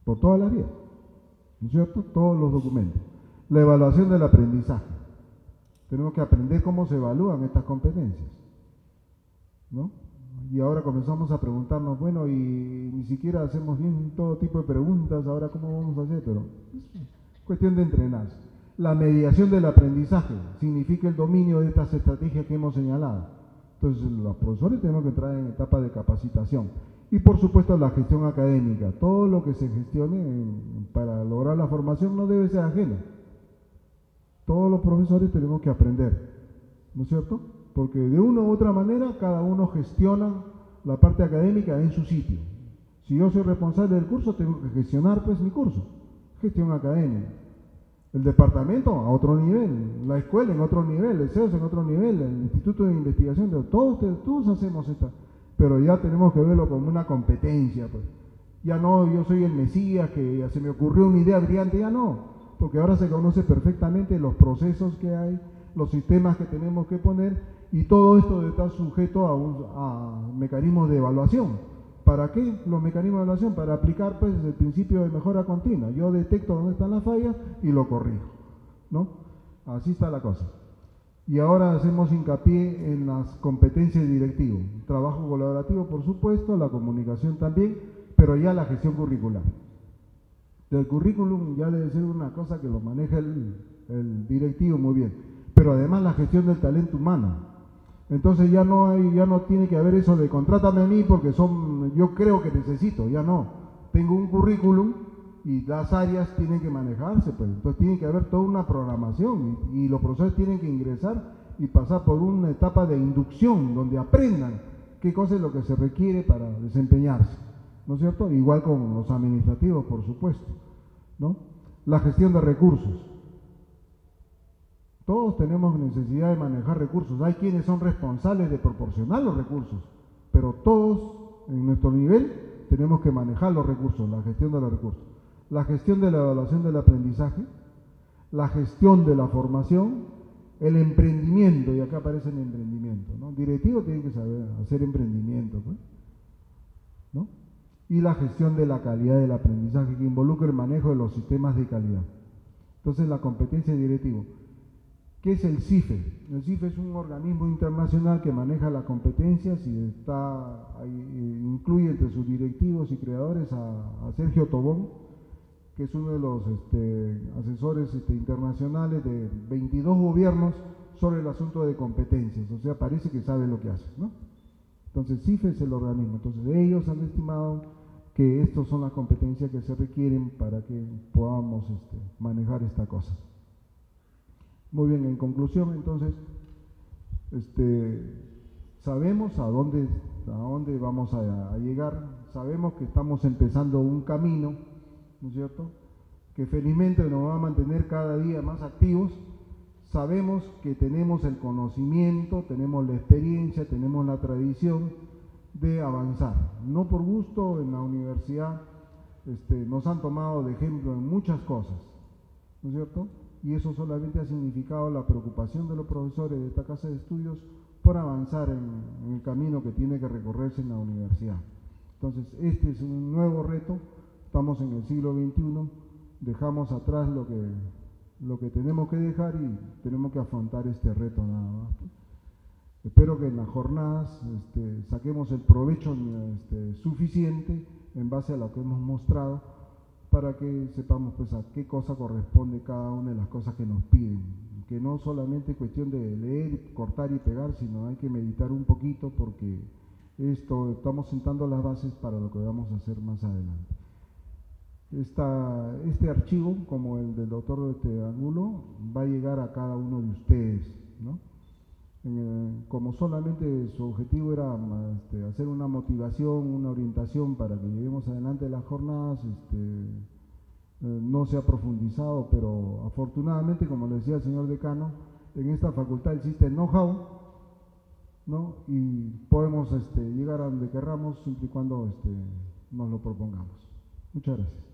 C: por toda la vía, ¿no es cierto? Todos los documentos. La evaluación del aprendizaje. Tenemos que aprender cómo se evalúan estas competencias, ¿no? Y ahora comenzamos a preguntarnos, bueno, y ni siquiera hacemos bien todo tipo de preguntas, ahora cómo vamos a hacer, pero es cuestión de entrenarse. La mediación del aprendizaje significa el dominio de estas estrategias que hemos señalado. Entonces, los profesores tenemos que entrar en etapa de capacitación. Y por supuesto la gestión académica. Todo lo que se gestione para lograr la formación no debe ser ajeno. Todos los profesores tenemos que aprender, ¿no es cierto? Porque de una u otra manera cada uno gestiona la parte académica en su sitio. Si yo soy responsable del curso, tengo que gestionar pues mi curso, gestión académica. El departamento a otro nivel, la escuela en otro nivel, el CEOS en otro nivel, el Instituto de Investigación, todos hacemos esta, pero ya tenemos que verlo como una competencia, pues. Ya no, yo soy el Mesías, que ya se me ocurrió una idea brillante, ya no, porque ahora se conoce perfectamente los procesos que hay, los sistemas que tenemos que poner, y todo esto está sujeto a mecanismos de evaluación. ¿Para qué los mecanismos de evaluación? Para aplicar pues el principio de mejora continua. Yo detecto dónde están las fallas y lo corrijo, ¿no? Así está la cosa. Y ahora hacemos hincapié en las competencias directivas. Trabajo colaborativo, por supuesto, la comunicación también, pero ya la gestión curricular. El currículum ya debe ser una cosa que lo maneja el directivo muy bien, pero además la gestión del talento humano. Entonces ya no tiene que haber eso de contrátame a mí porque yo creo que necesito, ya no. Tengo un currículum y las áreas tienen que manejarse, pues. Entonces tiene que haber toda una programación y los profesores tienen que ingresar y pasar por una etapa de inducción donde aprendan qué cosa es lo que se requiere para desempeñarse, ¿no es cierto? Igual con los administrativos, por supuesto, ¿no? La gestión de recursos. Todos tenemos necesidad de manejar recursos. Hay quienes son responsables de proporcionar los recursos, pero todos en nuestro nivel tenemos que manejar los recursos, la gestión de los recursos. La gestión de la evaluación del aprendizaje, la gestión de la formación, el emprendimiento, y acá aparece el emprendimiento, ¿no? El directivo tiene que saber hacer emprendimiento, pues, ¿no? Y la gestión de la calidad del aprendizaje, que involucra el manejo de los sistemas de calidad. Entonces, la competencia de directivo. ¿Qué es el CIFE? El CIFE es un organismo internacional que maneja las competencias y incluye entre sus directivos y creadores a Sergio Tobón, que es uno de los asesores internacionales de 22 gobiernos sobre el asunto de competencias. O sea, parece que sabe lo que hace, ¿no? Entonces, CIFE es el organismo. Entonces, ellos han estimado que estas son las competencias que se requieren para que podamos manejar esta cosa. Muy bien, en conclusión, entonces, sabemos a dónde vamos a llegar, sabemos que estamos empezando un camino, ¿no es cierto?, que felizmente nos va a mantener cada día más activos. Sabemos que tenemos el conocimiento, tenemos la experiencia, tenemos la tradición de avanzar. No por gusto, en la universidad nos han tomado de ejemplo en muchas cosas, ¿no es cierto?, y eso solamente ha significado la preocupación de los profesores de esta casa de estudios por avanzar en el camino que tiene que recorrerse en la universidad. Entonces, este es un nuevo reto, estamos en el siglo XXI, dejamos atrás lo que tenemos que dejar y tenemos que afrontar este reto nada más. Espero que en las jornadas saquemos el provecho suficiente en base a lo que hemos mostrado, para que sepamos pues a qué cosa corresponde cada una de las cosas que nos piden, que no solamente es cuestión de leer, cortar y pegar, sino hay que meditar un poquito porque estamos sentando las bases para lo que vamos a hacer más adelante. Este archivo, como el del doctor Angulo, va a llegar a cada uno de ustedes, ¿no? Como solamente su objetivo era hacer una motivación, una orientación para que llevemos adelante las jornadas, no se ha profundizado, pero afortunadamente, como le decía el señor decano, en esta facultad existe el know-how, ¿no? Y podemos llegar a donde querramos siempre y cuando nos lo propongamos. Muchas gracias.